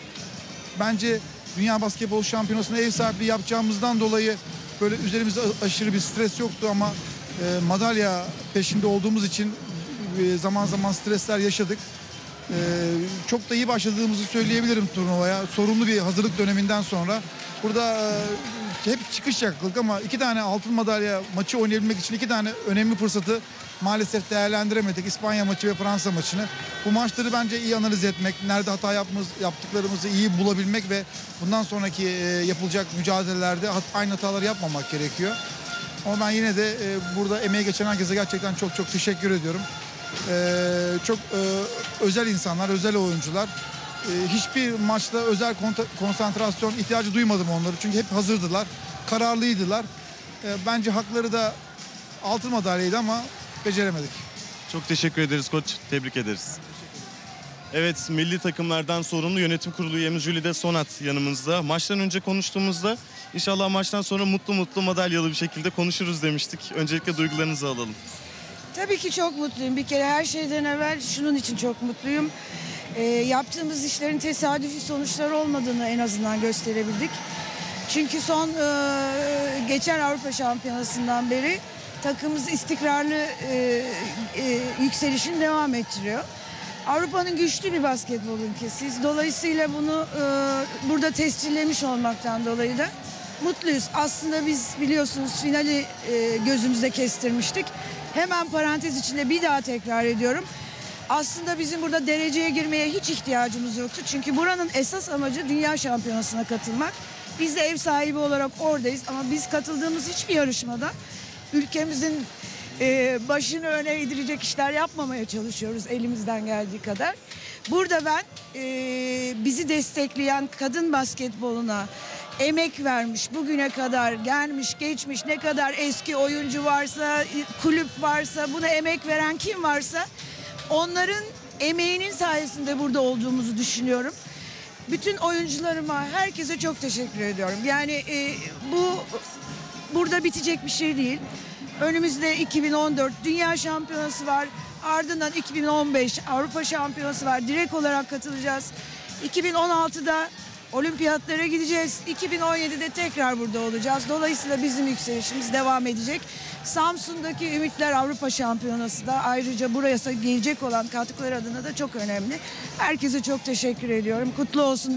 bence Dünya Basketbol Şampiyonası'na ev sahipliği yapacağımızdan dolayı böyle üzerimizde aşırı bir stres yoktu ama e, madalya peşinde olduğumuz için e, zaman zaman stresler yaşadık. E, çok da iyi başladığımızı söyleyebilirim turnuvaya. Sorumlu bir hazırlık döneminden sonra. Burada e, hep çıkış yakaladık ama iki tane altın madalya maçı oynayabilmek için iki tane önemli fırsatı maalesef değerlendiremedik. İspanya maçı ve Fransa maçını. Bu maçları bence iyi analiz etmek, nerede hata yapmamız, yaptıklarımızı iyi bulabilmek ve bundan sonraki e, yapılacak mücadelelerde aynı hataları yapmamak gerekiyor. Ama ben yine de e, burada emeği geçen herkese gerçekten çok çok teşekkür ediyorum. E, çok e, özel insanlar, özel oyuncular. E, hiçbir maçta özel konsantrasyon ihtiyacı duymadım onları. Çünkü hep hazırdılar, kararlıydılar. E, bence hakları da altın madalyaydı ama beceremedik. Çok teşekkür ederiz koç, tebrik ederiz. Evet, milli takımlardan sorumlu yönetim kurulu üyemiz Jülide Sonat yanımızda. Maçtan önce konuştuğumuzda inşallah maçtan sonra mutlu mutlu madalyalı bir şekilde konuşuruz demiştik. Öncelikle duygularınızı alalım. Tabii ki çok mutluyum. Bir kere her şeyden evvel şunun için çok mutluyum. E, yaptığımız işlerin tesadüfi sonuçları olmadığını en azından gösterebildik. Çünkü son e, geçen Avrupa Şampiyonası'ndan beri takımımız istikrarlı e, e, yükselişini devam ettiriyor. Avrupa'nın güçlü bir basketbol ülkesiyiz. Dolayısıyla bunu e, burada tescillemiş olmaktan dolayı da mutluyuz. Aslında biz biliyorsunuz finali e, gözümüzde kestirmiştik. Hemen parantez içinde bir daha tekrar ediyorum. Aslında bizim burada dereceye girmeye hiç ihtiyacımız yoktu. Çünkü buranın esas amacı Dünya Şampiyonası'na katılmak. Biz de ev sahibi olarak oradayız ama biz katıldığımız hiçbir yarışmada ülkemizin e, başını öne eğdirecek işler yapmamaya çalışıyoruz elimizden geldiği kadar. Burada ben e, bizi destekleyen kadın basketboluna emek vermiş, bugüne kadar gelmiş, geçmiş, ne kadar eski oyuncu varsa, kulüp varsa, buna emek veren kim varsa onların emeğinin sayesinde burada olduğumuzu düşünüyorum. Bütün oyuncularıma, herkese çok teşekkür ediyorum. Yani e, bu burada bitecek bir şey değil. Önümüzde iki bin on dört Dünya Şampiyonası var. Ardından iki bin on beş Avrupa Şampiyonası var. Direkt olarak katılacağız. iki bin on altıda Olimpiyatlara gideceğiz. iki bin on yedide tekrar burada olacağız. Dolayısıyla bizim yükselişimiz devam edecek. Samsun'daki Ümitler Avrupa Şampiyonası da ayrıca buraya gelecek olan katkılar adına da çok önemli. Herkese çok teşekkür ediyorum. Kutlu olsun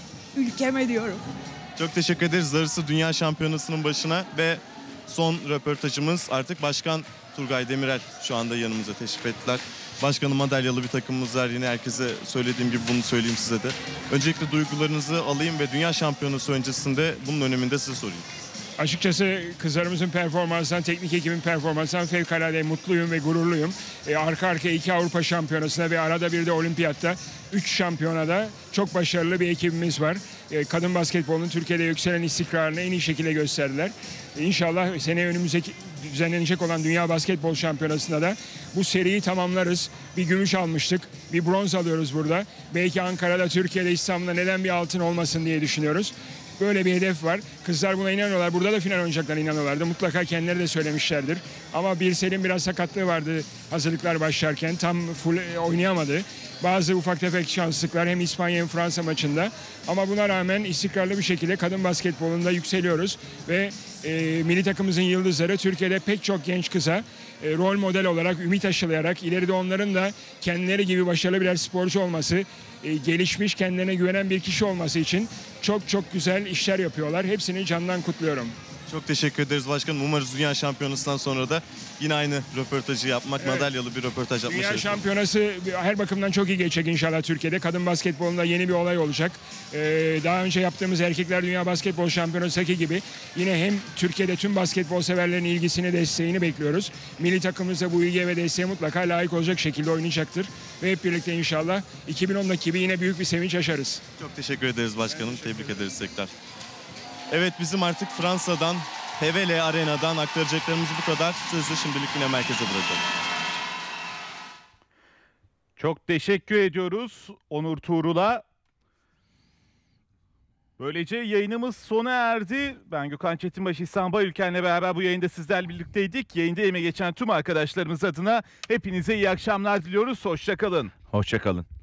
ülkeme diyorum. Çok teşekkür ederiz. Darısı Dünya Şampiyonası'nın başına ve son röportajımız artık Başkan Turgay Demirel şu anda yanımıza teşrif ettiler. Başkanım, madalyalı bir takımımız var. Yine herkese söylediğim gibi bunu söyleyeyim size de. Öncelikle duygularınızı alayım ve Dünya Şampiyonası öncesinde bunun öneminde size sorayım. Açıkçası kızlarımızın performansından, teknik ekibin performansından fevkalade mutluyum ve gururluyum. E, arka arkaya iki Avrupa Şampiyonası'nda ve arada bir de Olimpiyatta, üç şampiyonada çok başarılı bir ekibimiz var. E, kadın basketbolunun Türkiye'de yükselen istikrarını en iyi şekilde gösterdiler. E, İnşallah seneye önümüzdeki düzenlenecek olan Dünya Basketbol Şampiyonası'nda da bu seriyi tamamlarız. Bir gümüş almıştık, bir bronz alıyoruz burada. Belki Ankara'da, Türkiye'de, İstanbul'da neden bir altın olmasın diye düşünüyoruz. Böyle bir hedef var. Kızlar buna inanıyorlar. Burada da final oynayacaklarına inanıyorlardı. Mutlaka kendileri de söylemişlerdir. Ama Birsel'in biraz sakatlığı vardı hazırlıklar başlarken. Tam full oynayamadı. Bazı ufak tefek şanslıklar hem İspanya hem Fransa maçında. Ama buna rağmen istikrarlı bir şekilde kadın basketbolunda yükseliyoruz. Ve e, milli takımımızın yıldızları Türkiye'de pek çok genç kıza e, rol model olarak, ümit aşılayarak ileride onların da kendileri gibi başarılı birer sporcu olması, e, gelişmiş, kendilerine güvenen bir kişi olması için çok çok güzel işler yapıyorlar. Hepsini candan kutluyorum. Çok teşekkür ederiz başkanım. Umarız Dünya Şampiyonası'ndan sonra da yine aynı röportajı yapmak, Evet. madalyalı bir röportaj yapmak. Dünya Şampiyonası her bakımdan çok iyi geçecek inşallah Türkiye'de. Kadın basketbolunda yeni bir olay olacak. Ee, daha önce yaptığımız Erkekler Dünya Basketbol Şampiyonası'ndaki gibi yine hem Türkiye'de tüm basketbol severlerin ilgisini, desteğini bekliyoruz. Milli takımımız da bu ilgiye ve desteğe mutlaka layık olacak şekilde oynayacaktır. Ve hep birlikte inşallah iki bin ondaki gibi yine büyük bir sevinç yaşarız. Çok teşekkür ederiz başkanım. Tebrik ederiz tekrar. Evet, bizim artık Fransa'dan, Hevele Arena'dan aktaracaklarımız bu kadar. Sözü şimdilik yine merkeze bırakalım. Çok teşekkür ediyoruz Onur Tuğrul'a. Böylece yayınımız sona erdi. Ben Gökhan Çetinbaşı, İhsan Bayülken'le beraber bu yayında sizlerle birlikteydik. Yayında emeği geçen tüm arkadaşlarımız adına hepinize iyi akşamlar diliyoruz. Hoşça kalın. Hoşça kalın.